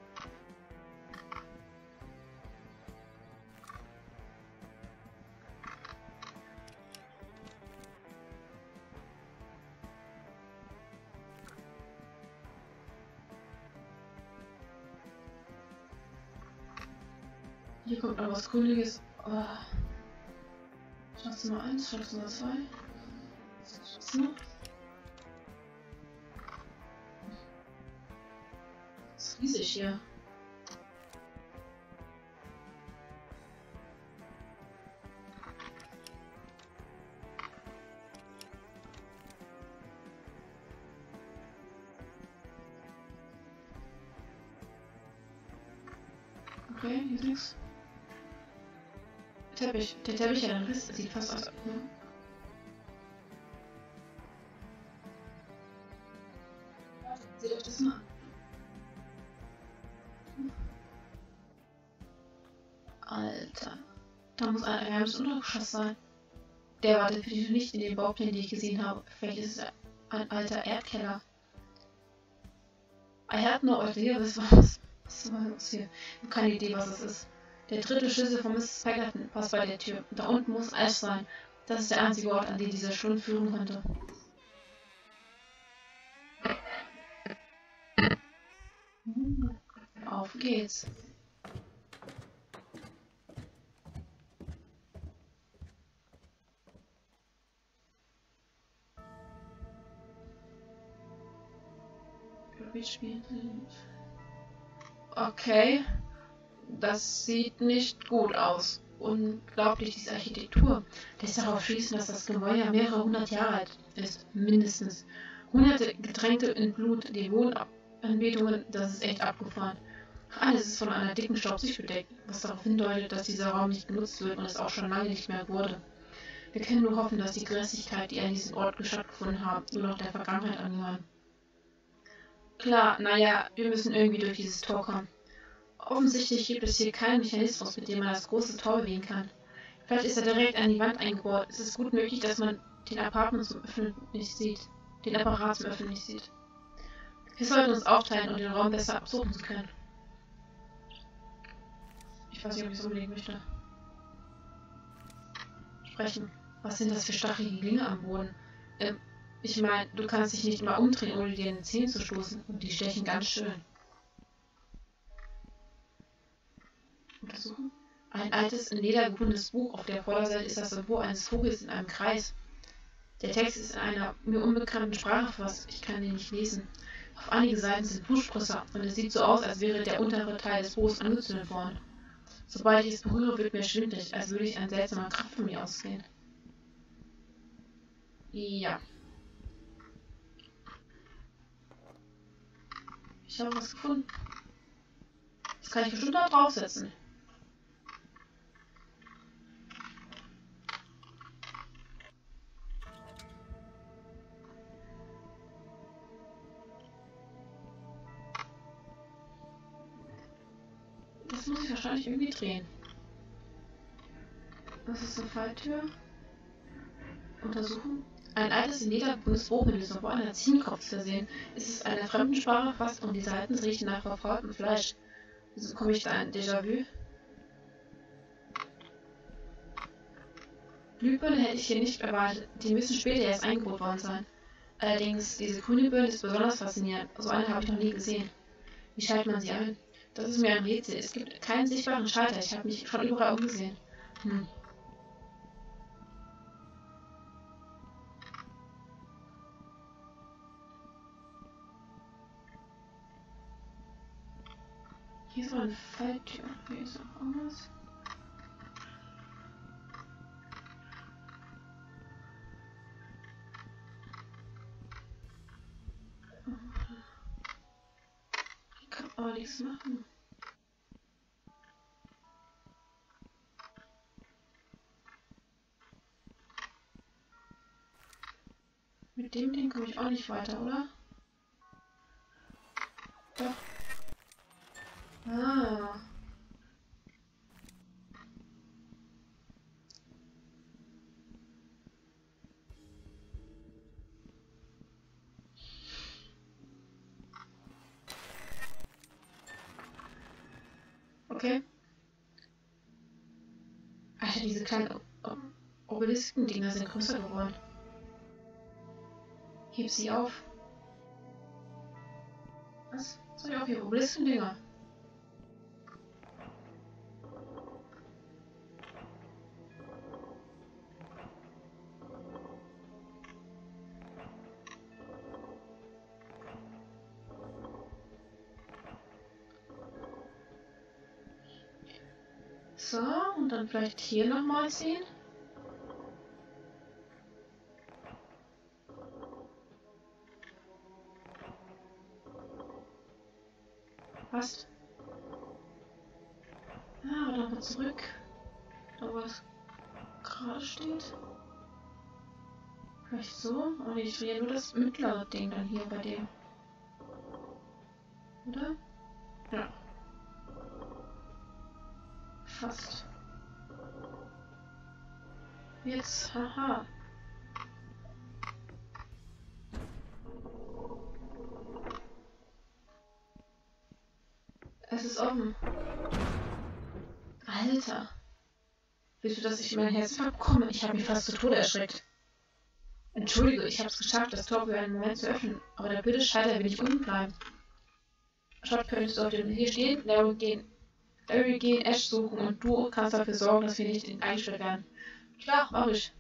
Hier kommt noch was Grünliches. Oh. Schlafzimmer eins, Schlafzimmer zwei. Schlafzimmer. riesig hier. Okay, hier ist nichts. Teppich. Der Teppich hat einen Riss. Das sieht fast aus. Ja. Seht euch das mal an. Alter. Da muss ein ärmliches Untergeschoss sein. Der war definitiv nicht in den Bauplänen, die ich gesehen habe. Vielleicht ist es ein alter Erdkeller. I had no idea, was was. Was war das hier? Ich habe keine Idee, was es ist. Der dritte Schlüssel von Misses Packerton passt bei der Tür. Da unten muss Ash sein. Das ist der einzige Ort, an den dieser Schlund führen könnte. Auf geht's. Okay. Das sieht nicht gut aus. Unglaublich, diese Architektur lässt darauf schließen, dass das Gemäuer mehrere hundert Jahre alt ist. Mindestens. Hunderte Getränke in Blut, Dämonenanbetungen, das ist echt abgefahren. Alles ist von einer dicken Staubschicht bedeckt, was darauf hindeutet, dass dieser Raum nicht genutzt wird und es auch schon lange nicht mehr wurde. Wir können nur hoffen, dass die Gerechtigkeit, die an diesem Ort stattgefunden hat, nur noch der Vergangenheit angehören. Klar, naja, wir müssen irgendwie durch dieses Tor kommen. Offensichtlich gibt es hier keinen Mechanismus, mit dem man das große Tor bewegen kann. Vielleicht ist er direkt an die Wand eingebohrt. Es ist gut möglich, dass man den Apparat zum Öffnen nicht sieht. Den Apparat zum Öffnen nicht sieht. Wir sollten uns aufteilen, um den Raum besser absuchen zu können. Ich weiß nicht, ob ich es unbedingt möchte. Sprechen. Was sind das für stachelige Dinge am Boden? Ähm, ich meine, du kannst dich nicht immer umdrehen, ohne dir in den Zehen zu stoßen. Und die stechen ganz schön. Untersuchen. Ein altes, in Leder gebundenes Buch. Auf der Vorderseite ist das Symbol eines Vogels in einem Kreis. Der Text ist in einer mir unbekannten Sprache verfasst. Ich kann den nicht lesen. Auf einigen Seiten sind Fußsprüsse und es sieht so aus, als wäre der untere Teil des Buches angezündet worden. Sobald ich es berühre, wird mir schwindelig, als würde ich eine seltsame Kraft von mir ausgehen. Ja. Ich habe was gefunden. Das kann ich bestimmt da draufsetzen. Das muss ich wahrscheinlich irgendwie drehen. Das ist eine Falltür. Untersuchen. Ein altes in Leder gebundenes Buch mit diesem einer Ziehenkopf zu sehen. Es ist eine Fremdensprache fast und die Seiten riechen nach verfaultem Fleisch. Wieso komme ich da ein Déjà-vu? Glühbirne hätte ich hier nicht erwartet. Die müssen später erst eingebaut worden sein. Allerdings, diese grüne Birne ist besonders faszinierend. So eine habe ich noch nie gesehen. Wie schaltet man sie ein? Das ist mir ein Rätsel. Es gibt keinen sichtbaren Schalter. Ich habe mich schon überall umgesehen. Hm. Hier ist noch eine Falltür. Hier ist noch irgendwas. Ich kann aber nichts machen. Mit dem Ding komme ich auch nicht weiter, oder? Doch. Ah. Okay. Alter, diese kleinen Obelisken-Dinger sind größer geworden. Heb sie auf. Was? Soll ich auch hier Obelisken-Dinger? So, und dann vielleicht hier nochmal ziehen. Was? Ja, aber nochmal zurück. Da wo es gerade steht. Vielleicht so? Oh nee, ich will ja nur das mittlere Ding dann hier bei dem. Oder? Ja. Fast. Jetzt, haha. Es ist offen. Alter. Willst du, dass ich mein Herz bekomme? Ich habe mich fast zu Tode erschreckt. Entschuldige, ich habe es geschafft, das Tor für einen Moment zu öffnen, aber der blöde Schalter will nicht unten bleiben. Schaut, könntest du auf dem hier stehen, Larry gehen, Larry gehen Ash suchen und du kannst dafür sorgen, dass wir nicht eingestellt werden. Klar, mach ich.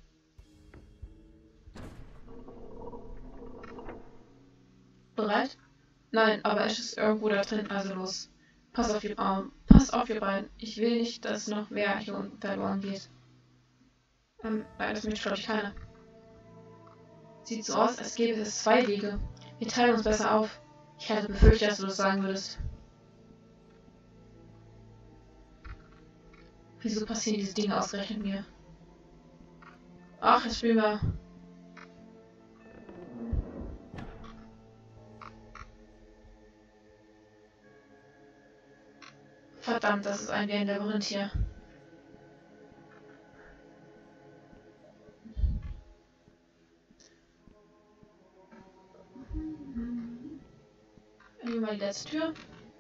Bereit? Nein, aber Ash ist irgendwo da drin, also los. Pass auf, ihr, ähm, pass auf, ihr beiden. Ich will nicht, dass noch wer hier unten verloren geht. Ähm, nein, das möchte, glaube ich, keiner. Sieht so aus, als gäbe es zwei Wege. Wir teilen uns besser auf. Ich hatte befürchtet, dass du das sagen würdest. Wieso passieren diese Dinge ausgerechnet mir? Ach, jetzt spielen wir. Verdammt, das ist ein wie ein Labyrinth hier. Nehmen wir mal die letzte Tür.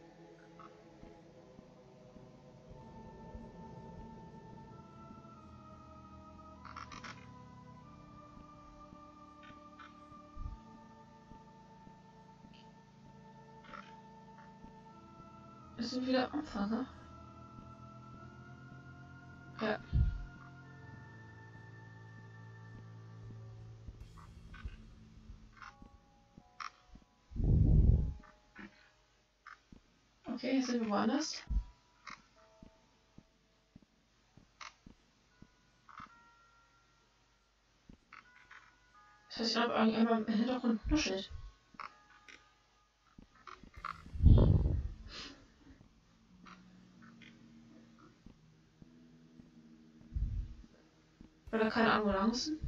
Wir sind wieder am Anfang, ne? Ja. Okay, jetzt sind wir woanders. Das heißt, ich glaube, irgendjemand im Hintergrund nuschelt. Oder keine Ambulancen.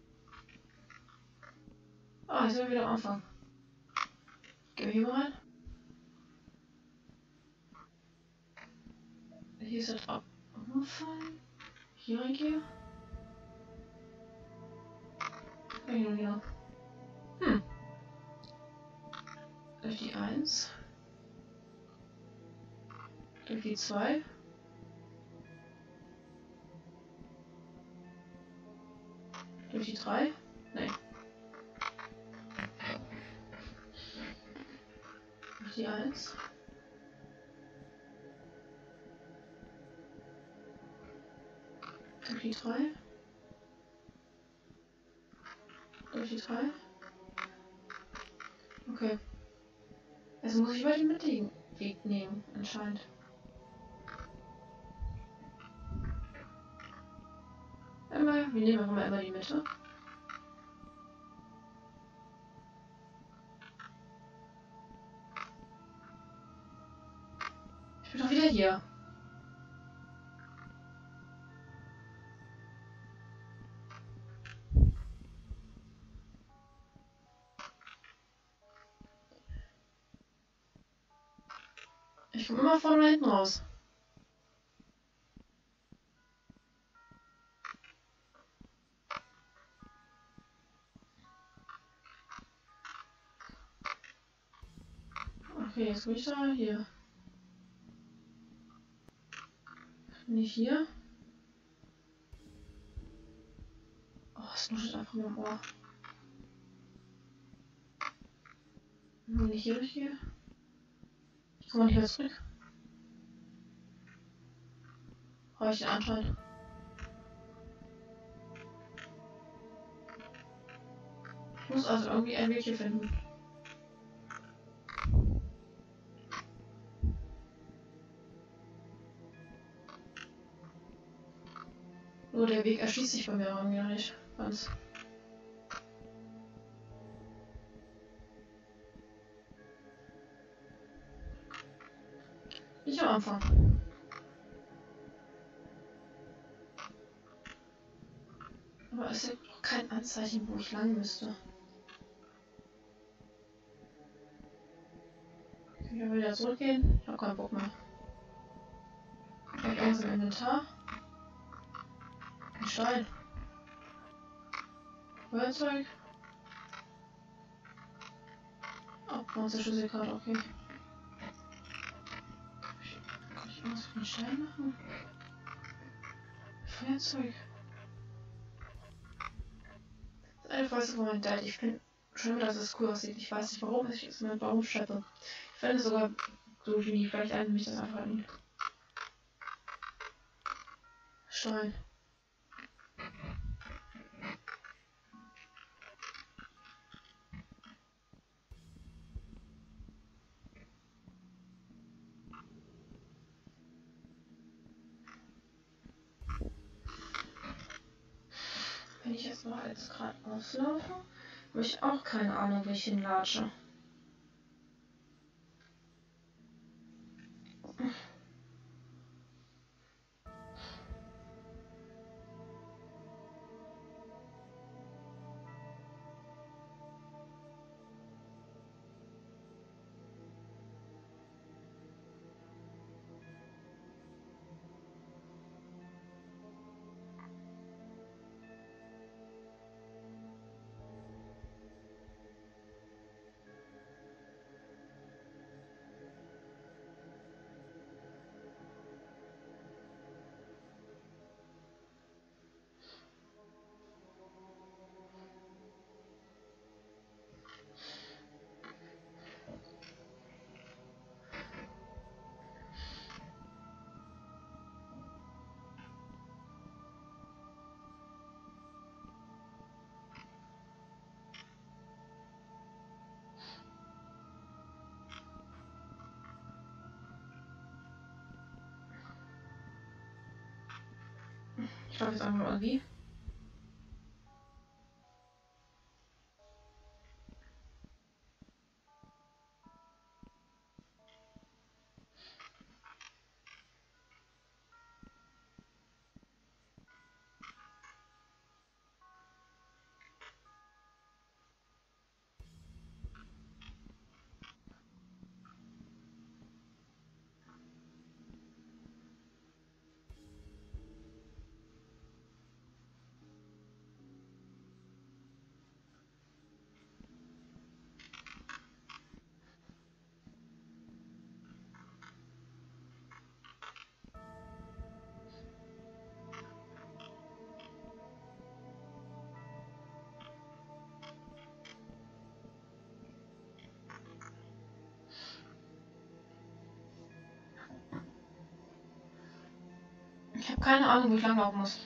Ah, jetzt sind wir wieder am Anfang. Gehen wir hier mal rein. Hier ist das abgefallen. Hier reingehe. Hier und hier. Hm. Durch die eins. Durch die zwei. Durch die drei. Nein. Durch die eins. Durch die drei. Durch die drei. Okay. Also muss ich mal den mittigen Weg nehmen, anscheinend. Einmal, wir nehmen einfach mal immer die Mitte. Ich bin doch wieder hier. Ich komme immer vorne hinten raus. Okay, jetzt bin ich da hier. Bin ich hier? Oh, es nuschelt einfach nur im Ohr. Wenn ich hier durchgehe. Ich komme nicht mehr zurück. Brauche ich den Anschein. Ich muss also irgendwie einen Weg hier finden. Nur der Weg erschließt sich bei mir irgendwie noch nicht ganz. Nicht am Anfang. Aber es gibt auch kein Anzeichen, wo ich lang müsste. Ich will wieder zurückgehen. Ich habe keinen Bock mehr. Ich habe irgendwas im Inventar. Ein Stein. Feuerzeug. Oh, Monster-Schlüsselkarte, okay. Kann ich irgendwas für den Stein machen? Feuerzeug. Das ist eine falsche Moment, ich finde schon, dass es cool aussieht. Ich weiß nicht, warum ich es mit Baum schleppe. Ich fände sogar so genie. Vielleicht einen mich das einfach an. Stein. Wenn ich jetzt noch als gerade auslaufe, habe ich auch keine Ahnung, wo ich hinlatsche. Ich glaube jetzt einfach mal wie. Ich habe keine Ahnung, wo ich langlaufen muss.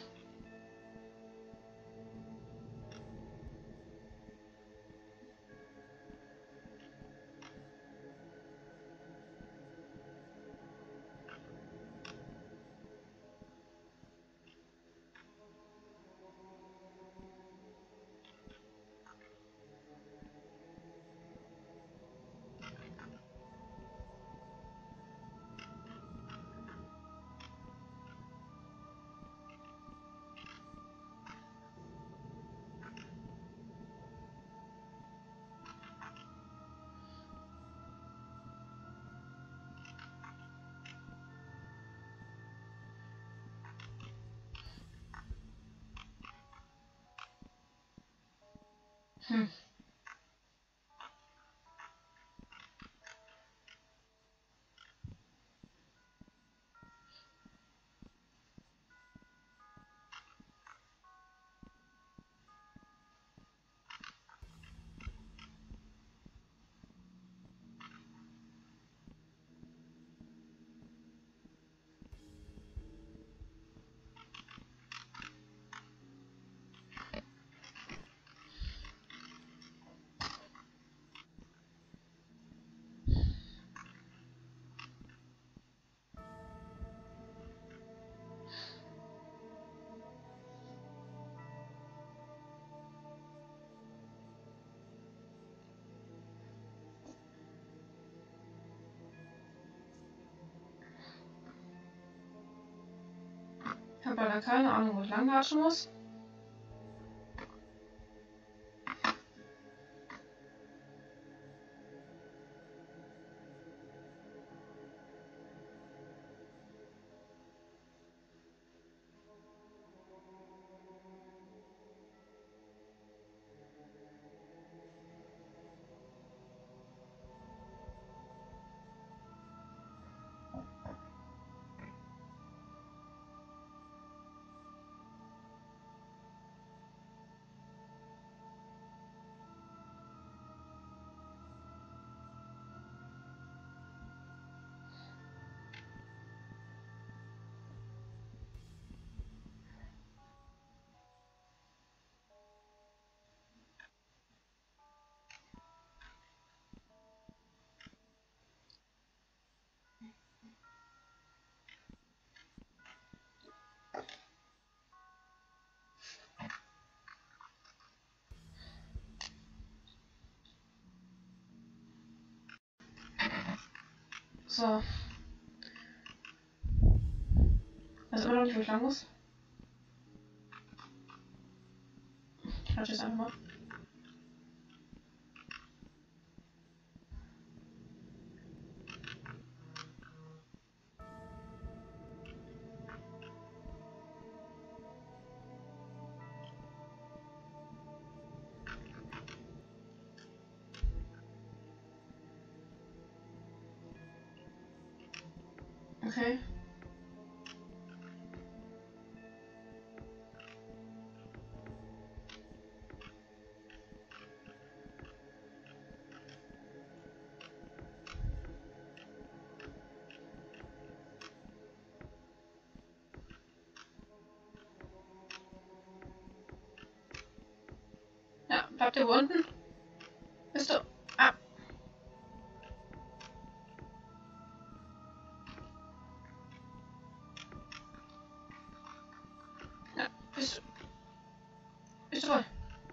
Hm. habe leider keine Ahnung, wo ich lang latschen muss. So. Also immer noch nicht, wo ich lang muss. Ich latsche jetzt einfach mal. Okay. Ja, bleibt ihr wo unten? Bist du? Ah. Ja, bist du? Bist du wohl?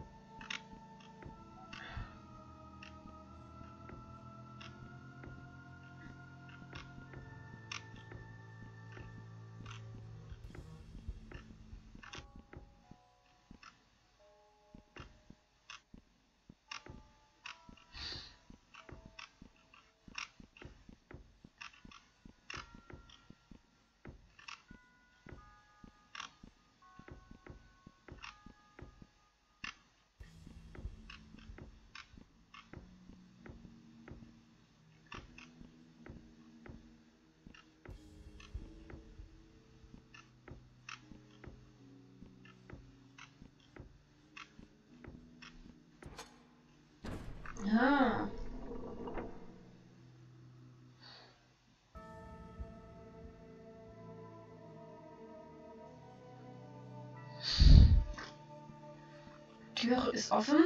Ja. Türe ist offen.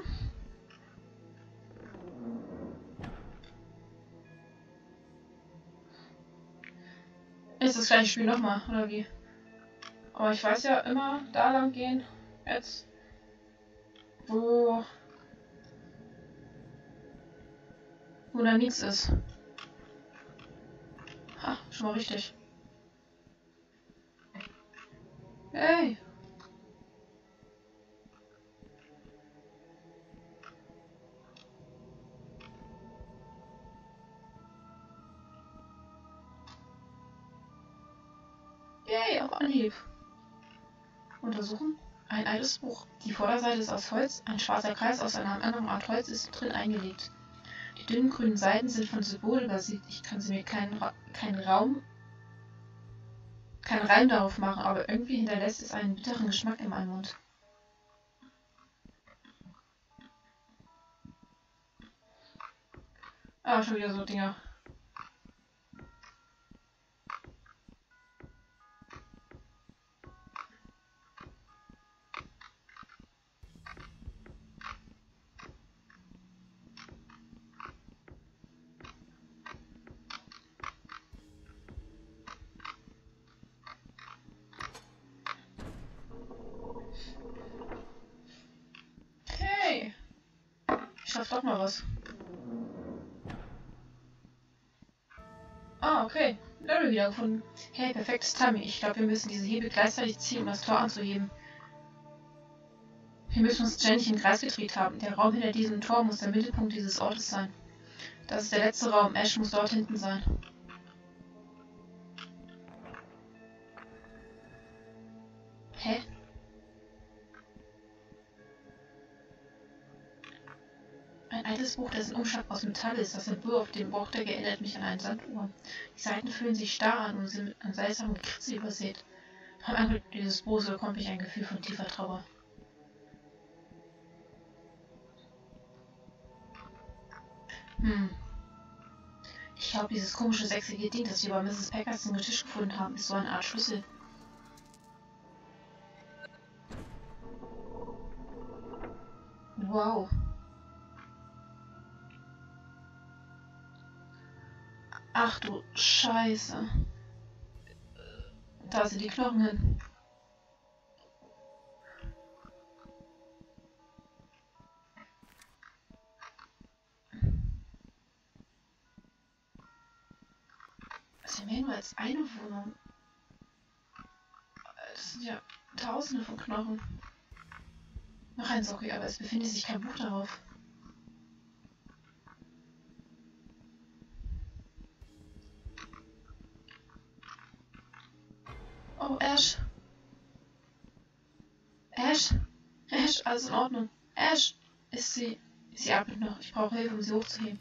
Ist das gleiche Spiel nochmal, oder wie? Aber ich weiß ja immer da lang gehen. Jetzt. Wo. Wo da nichts ist. Ha, schon mal richtig. Hey! Yay, auf Anhieb. Untersuchen. Ein altes Buch. Die Vorderseite ist aus Holz, ein schwarzer Kreis aus einer anderen Art Holz ist drin eingelegt. Die dünnen grünen Seiten sind von Symbolen übersät. Ich kann sie mir keinen, Ra keinen Raum, keinen Reim darauf machen, aber irgendwie hinterlässt es einen bitteren Geschmack in meinem Mund. Ah, schon wieder so Dinger. Hey! Ich schaff doch mal was. Ah, okay. Larry wiedergefunden. Hey, perfektes Timing. Ich glaube, wir müssen diese Hebel gleichzeitig ziehen, um das Tor anzuheben. Wir müssen uns ständig im Kreis gedreht haben. Der Raum hinter diesem Tor muss der Mittelpunkt dieses Ortes sein. Das ist der letzte Raum. Ash muss dort hinten sein. Hä? Ein altes Buch, dessen Umschlag aus Metall ist. Das Symbol auf dem Bauchdeckel erinnert mich an einen Sanduhr. Die Seiten fühlen sich starr an und sind mit einem seltsamen Gekritzel übersät. Beim Anblick dieses Buches bekomme ich ein Gefühl von tiefer Trauer. Hm. Ich glaube, dieses komische sechsige Ding, das wir bei Misses Packard im Tisch gefunden haben, ist so eine Art Schlüssel. Wow. Ach du Scheiße. Da sind die Knochen hin. Das ist ja mehr nur als eine Wohnung. Das sind ja Tausende von Knochen. Noch ein Sockel, aber es befindet sich kein Buch darauf. Oh, Ash. Ash? Ash, alles in Ordnung. Ash! Ist sie... Sie atmet noch. Ich brauche Hilfe, um sie hochzuheben.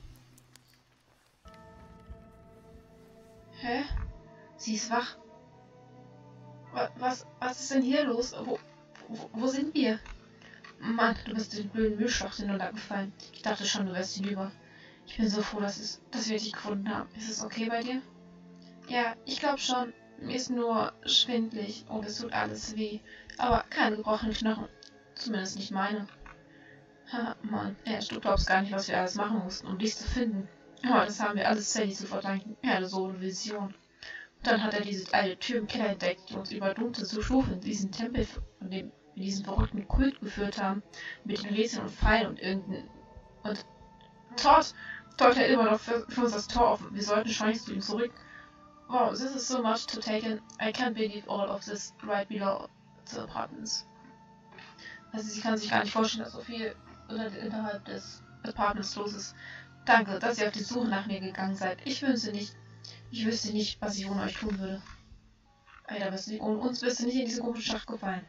Hä? Sie ist wach. Was, was, was ist denn hier los? Wo, wo, wo sind wir? Mann, du bist den blöden Müllschlag hinuntergefallen. Ich dachte schon, du wärst hinüber. Ich bin so froh, dass, es, dass wir dich gefunden haben. Ist es okay bei dir? Ja, ich glaube schon. Mir ist nur schwindlig und es tut alles weh. Aber keine gebrochenen Knochen. Zumindest nicht meine. Ha, Mann, Ash, du glaubst gar nicht, was wir alles machen mussten, um dich zu finden. Aber das haben wir alles Sally zu verdanken. Er hatte so eine Vision. Und dann hat er diese alte Tür im Keller entdeckt, die uns über dunkle Stufen in diesen Tempel, von dem wir diesen verrückten Kult geführt haben, mit den Rätseln und Pfeilen und irgendein... Und... Todd! Todd hält immer noch für, für uns das Tor offen. Wir sollten schleunigst zu ihm zurück. Wow, this is so much to take in. I can't believe all of this right below the apartments. Also sie kann sich gar nicht vorstellen, dass so viel innerhalb des Apartments los ist. Danke, dass ihr auf die Suche nach mir gegangen seid. Ich wüsste nicht, ich wüsste nicht, was ich ohne euch tun würde. Alter, ohne uns wirst du nicht in diesen komischen Schacht gefallen.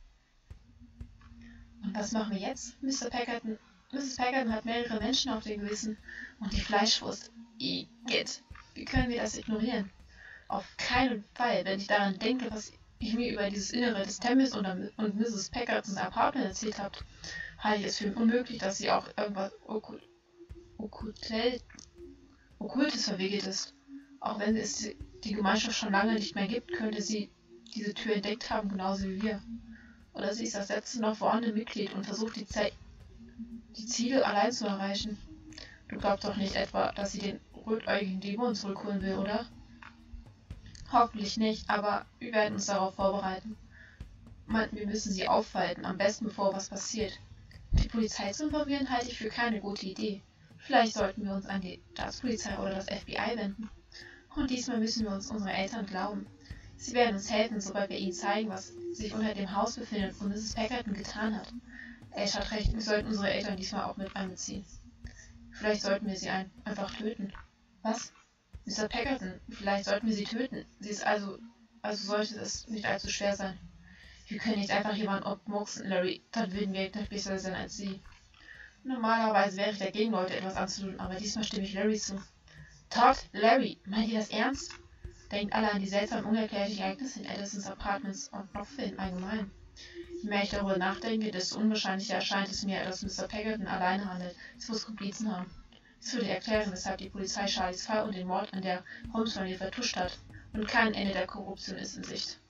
Und was machen wir jetzt? Mister Packerton, Misses Packerton hat mehrere Menschen auf dem Gewissen. Und die Fleischwurst. Igitt. Wie können wir das ignorieren? Auf keinen Fall, wenn ich daran denke, was ich mir über dieses Innere des Tempels und, und Misses Packertons Apartment erzählt habt, halte ich es für unmöglich, dass sie auch irgendwas okkult, okkultel, Okkultes verwickelt ist. Auch wenn es die Gemeinschaft schon lange nicht mehr gibt, könnte sie diese Tür entdeckt haben, genauso wie wir. Oder sie ist das letzte noch vorhandene Mitglied und versucht die, Ze die Ziele allein zu erreichen. Du glaubst doch nicht etwa, dass sie den rötäugigen Dämon zurückholen will, oder? Hoffentlich nicht, aber wir werden uns darauf vorbereiten. Mann, wir müssen sie aufhalten, am besten bevor was passiert. Die Polizei zu informieren, halte ich für keine gute Idee. Vielleicht sollten wir uns an die Staatspolizei oder das F B I wenden. Und diesmal müssen wir uns unsere Eltern glauben. Sie werden uns helfen, sobald wir ihnen zeigen, was sich unter dem Haus befindet und Misses Packerton getan hat. Ash hat recht, wir sollten unsere Eltern diesmal auch mit einbeziehen. Vielleicht sollten wir sie ein einfach töten. Was? Mister Packerton, vielleicht sollten wir sie töten. Sie ist also... Also sollte es nicht allzu schwer sein. Wir können nicht einfach jemanden obmurksen, Larry. Dann würden wir nicht besser sein als sie. Normalerweise wäre ich dagegen, Leute etwas anzutun, aber diesmal stimme ich Larry zu. Todd, Larry, meint ihr das ernst? Denkt alle an die seltsamen, unerklärlichen Ereignisse in Addisons Apartments und noch für im Allgemeinen. Je mehr ich darüber nachdenke, desto unwahrscheinlicher erscheint es mir, dass Mister Packerton alleine handelt. Es muss Komplizen haben. Das würde erklären, weshalb die Polizei Charlies Fall und den Mord an der Holmes-Familie vertuscht hat und kein Ende der Korruption ist in Sicht.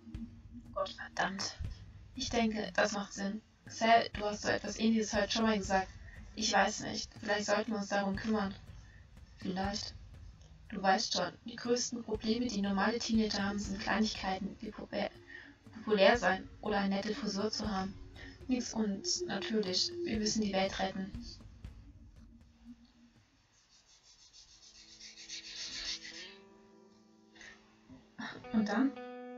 Gott verdammt. Ich denke, das macht Sinn. Sal, du hast so etwas Ähnliches heute schon mal gesagt. Ich weiß nicht. Vielleicht sollten wir uns darum kümmern. Vielleicht. Du weißt schon, die größten Probleme, die normale Teenager haben, sind Kleinigkeiten wie populär sein oder eine nette Frisur zu haben. Nichts und natürlich, wir müssen die Welt retten. Und dann?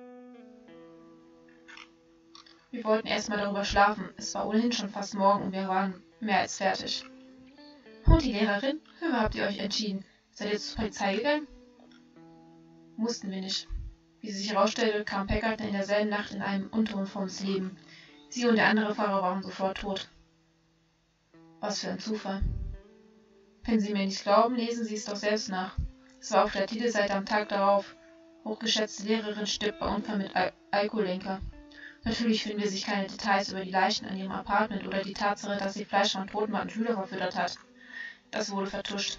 Wir wollten erstmal darüber schlafen. Es war ohnehin schon fast morgen und wir waren mehr als fertig. Und die Lehrerin? Hör, habt ihr euch entschieden? Seid ihr zur Polizei gegangen? Mussten wir nicht. Wie sich herausstellte, kam Packard in derselben Nacht in einem Untergrund ums Leben. Sie und der andere Fahrer waren sofort tot. Was für ein Zufall. Wenn Sie mir nicht glauben, lesen Sie es doch selbst nach. Es war auf der Titelseite am Tag darauf. Hochgeschätzte Lehrerin stirbt bei Unfall mit Al Alkoholenker. Natürlich finden wir sich keine Details über die Leichen an ihrem Apartment oder die Tatsache, dass sie Fleisch von Totenmann und Schüler verfüttert hat. Das wurde vertuscht.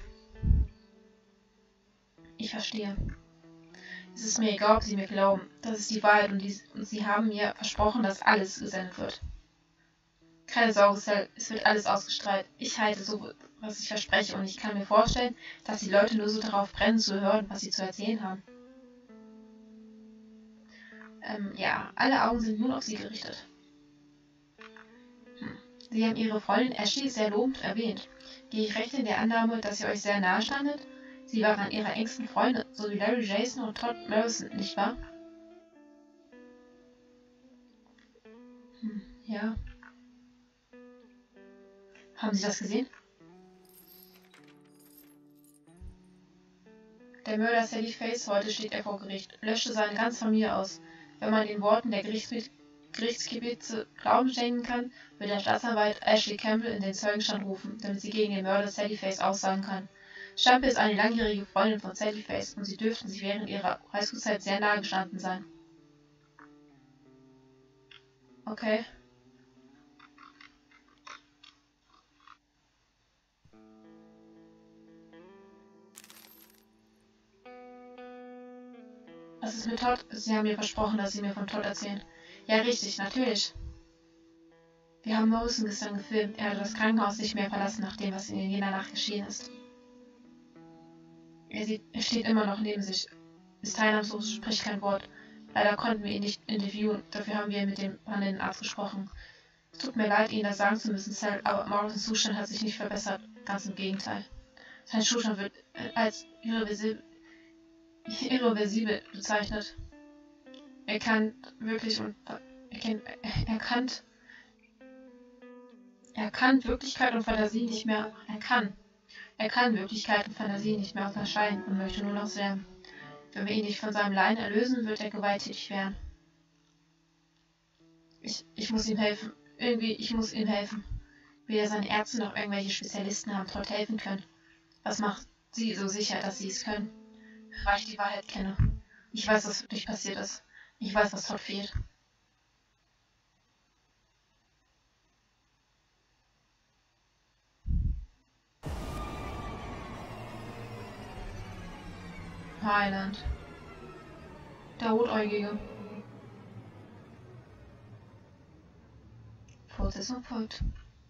Ich verstehe. Es ist mir egal, ob Sie mir glauben. Das ist die Wahrheit und, die, und Sie haben mir versprochen, dass alles gesendet wird. Keine Sorge, Sal, es wird alles ausgestrahlt. Ich halte so, was ich verspreche, und ich kann mir vorstellen, dass die Leute nur so darauf brennen, zu hören, was sie zu erzählen haben. Ähm, ja, alle Augen sind nun auf Sie gerichtet. Hm. Sie haben Ihre Freundin Ashley sehr lobend erwähnt. Gehe ich recht in der Annahme, dass ihr euch sehr nahe standet? Sie waren an ihrer engsten Freunde, so wie Larry Jason und Todd Morrison, nicht wahr? Hm, ja. Haben Sie das gesehen? Der Mörder Sally Face, heute steht er vor Gericht, löschte seine ganze Familie aus. Wenn man den Worten der Gerichtsgebete Glauben schenken kann, wird der Staatsanwalt Ashley Campbell in den Zeugenstand rufen, damit sie gegen den Mörder Sally Face aussagen kann. Campbell ist eine langjährige Freundin von Sally Face und sie dürften sich während ihrer Highschool-Zeit sehr nahe gestanden sein. Okay. Was ist mit Todd? Sie haben mir versprochen, dass Sie mir von Todd erzählen. Ja, richtig, natürlich. Wir haben Morrison gestern gefilmt. Er hat das Krankenhaus nicht mehr verlassen, nach dem, was in jener Nacht geschehen ist. Er, sieht, er steht immer noch neben sich. Ist teilnahmslos, spricht kein Wort. Leider konnten wir ihn nicht interviewen. Dafür haben wir mit dem behandelnden Arzt gesprochen. Es tut mir leid, Ihnen das sagen zu müssen, Sal, aber Morrisons Zustand hat sich nicht verbessert. Ganz im Gegenteil. Sein Zustand wird als irreversibel, irreversibel bezeichnet. Er kann wirklich und er kann, er kann, er kann Wirklichkeit und Fantasie nicht mehr. Er kann. Er kann Wirklichkeit und Fantasie nicht mehr unterscheiden und möchte nur noch sterben. Wenn wir ihn nicht von seinem Leiden erlösen, wird er gewalttätig werden. Ich, ich muss ihm helfen. Irgendwie, ich muss ihm helfen. Weder seine Ärzte noch irgendwelche Spezialisten haben Todd helfen können. Was macht Sie so sicher, dass Sie es können? Weil ich die Wahrheit kenne. Ich weiß, was wirklich passiert ist. Ich weiß, was Todd fehlt. Highland. Der Rotäugige. Fortsetzung folgt.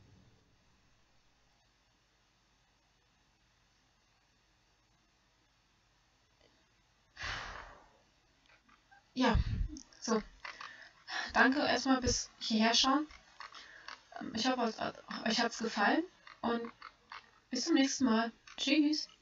Ja, so. Danke erstmal bis hierher schauen. Ich hoffe, euch hat es gefallen und bis zum nächsten Mal. Tschüss.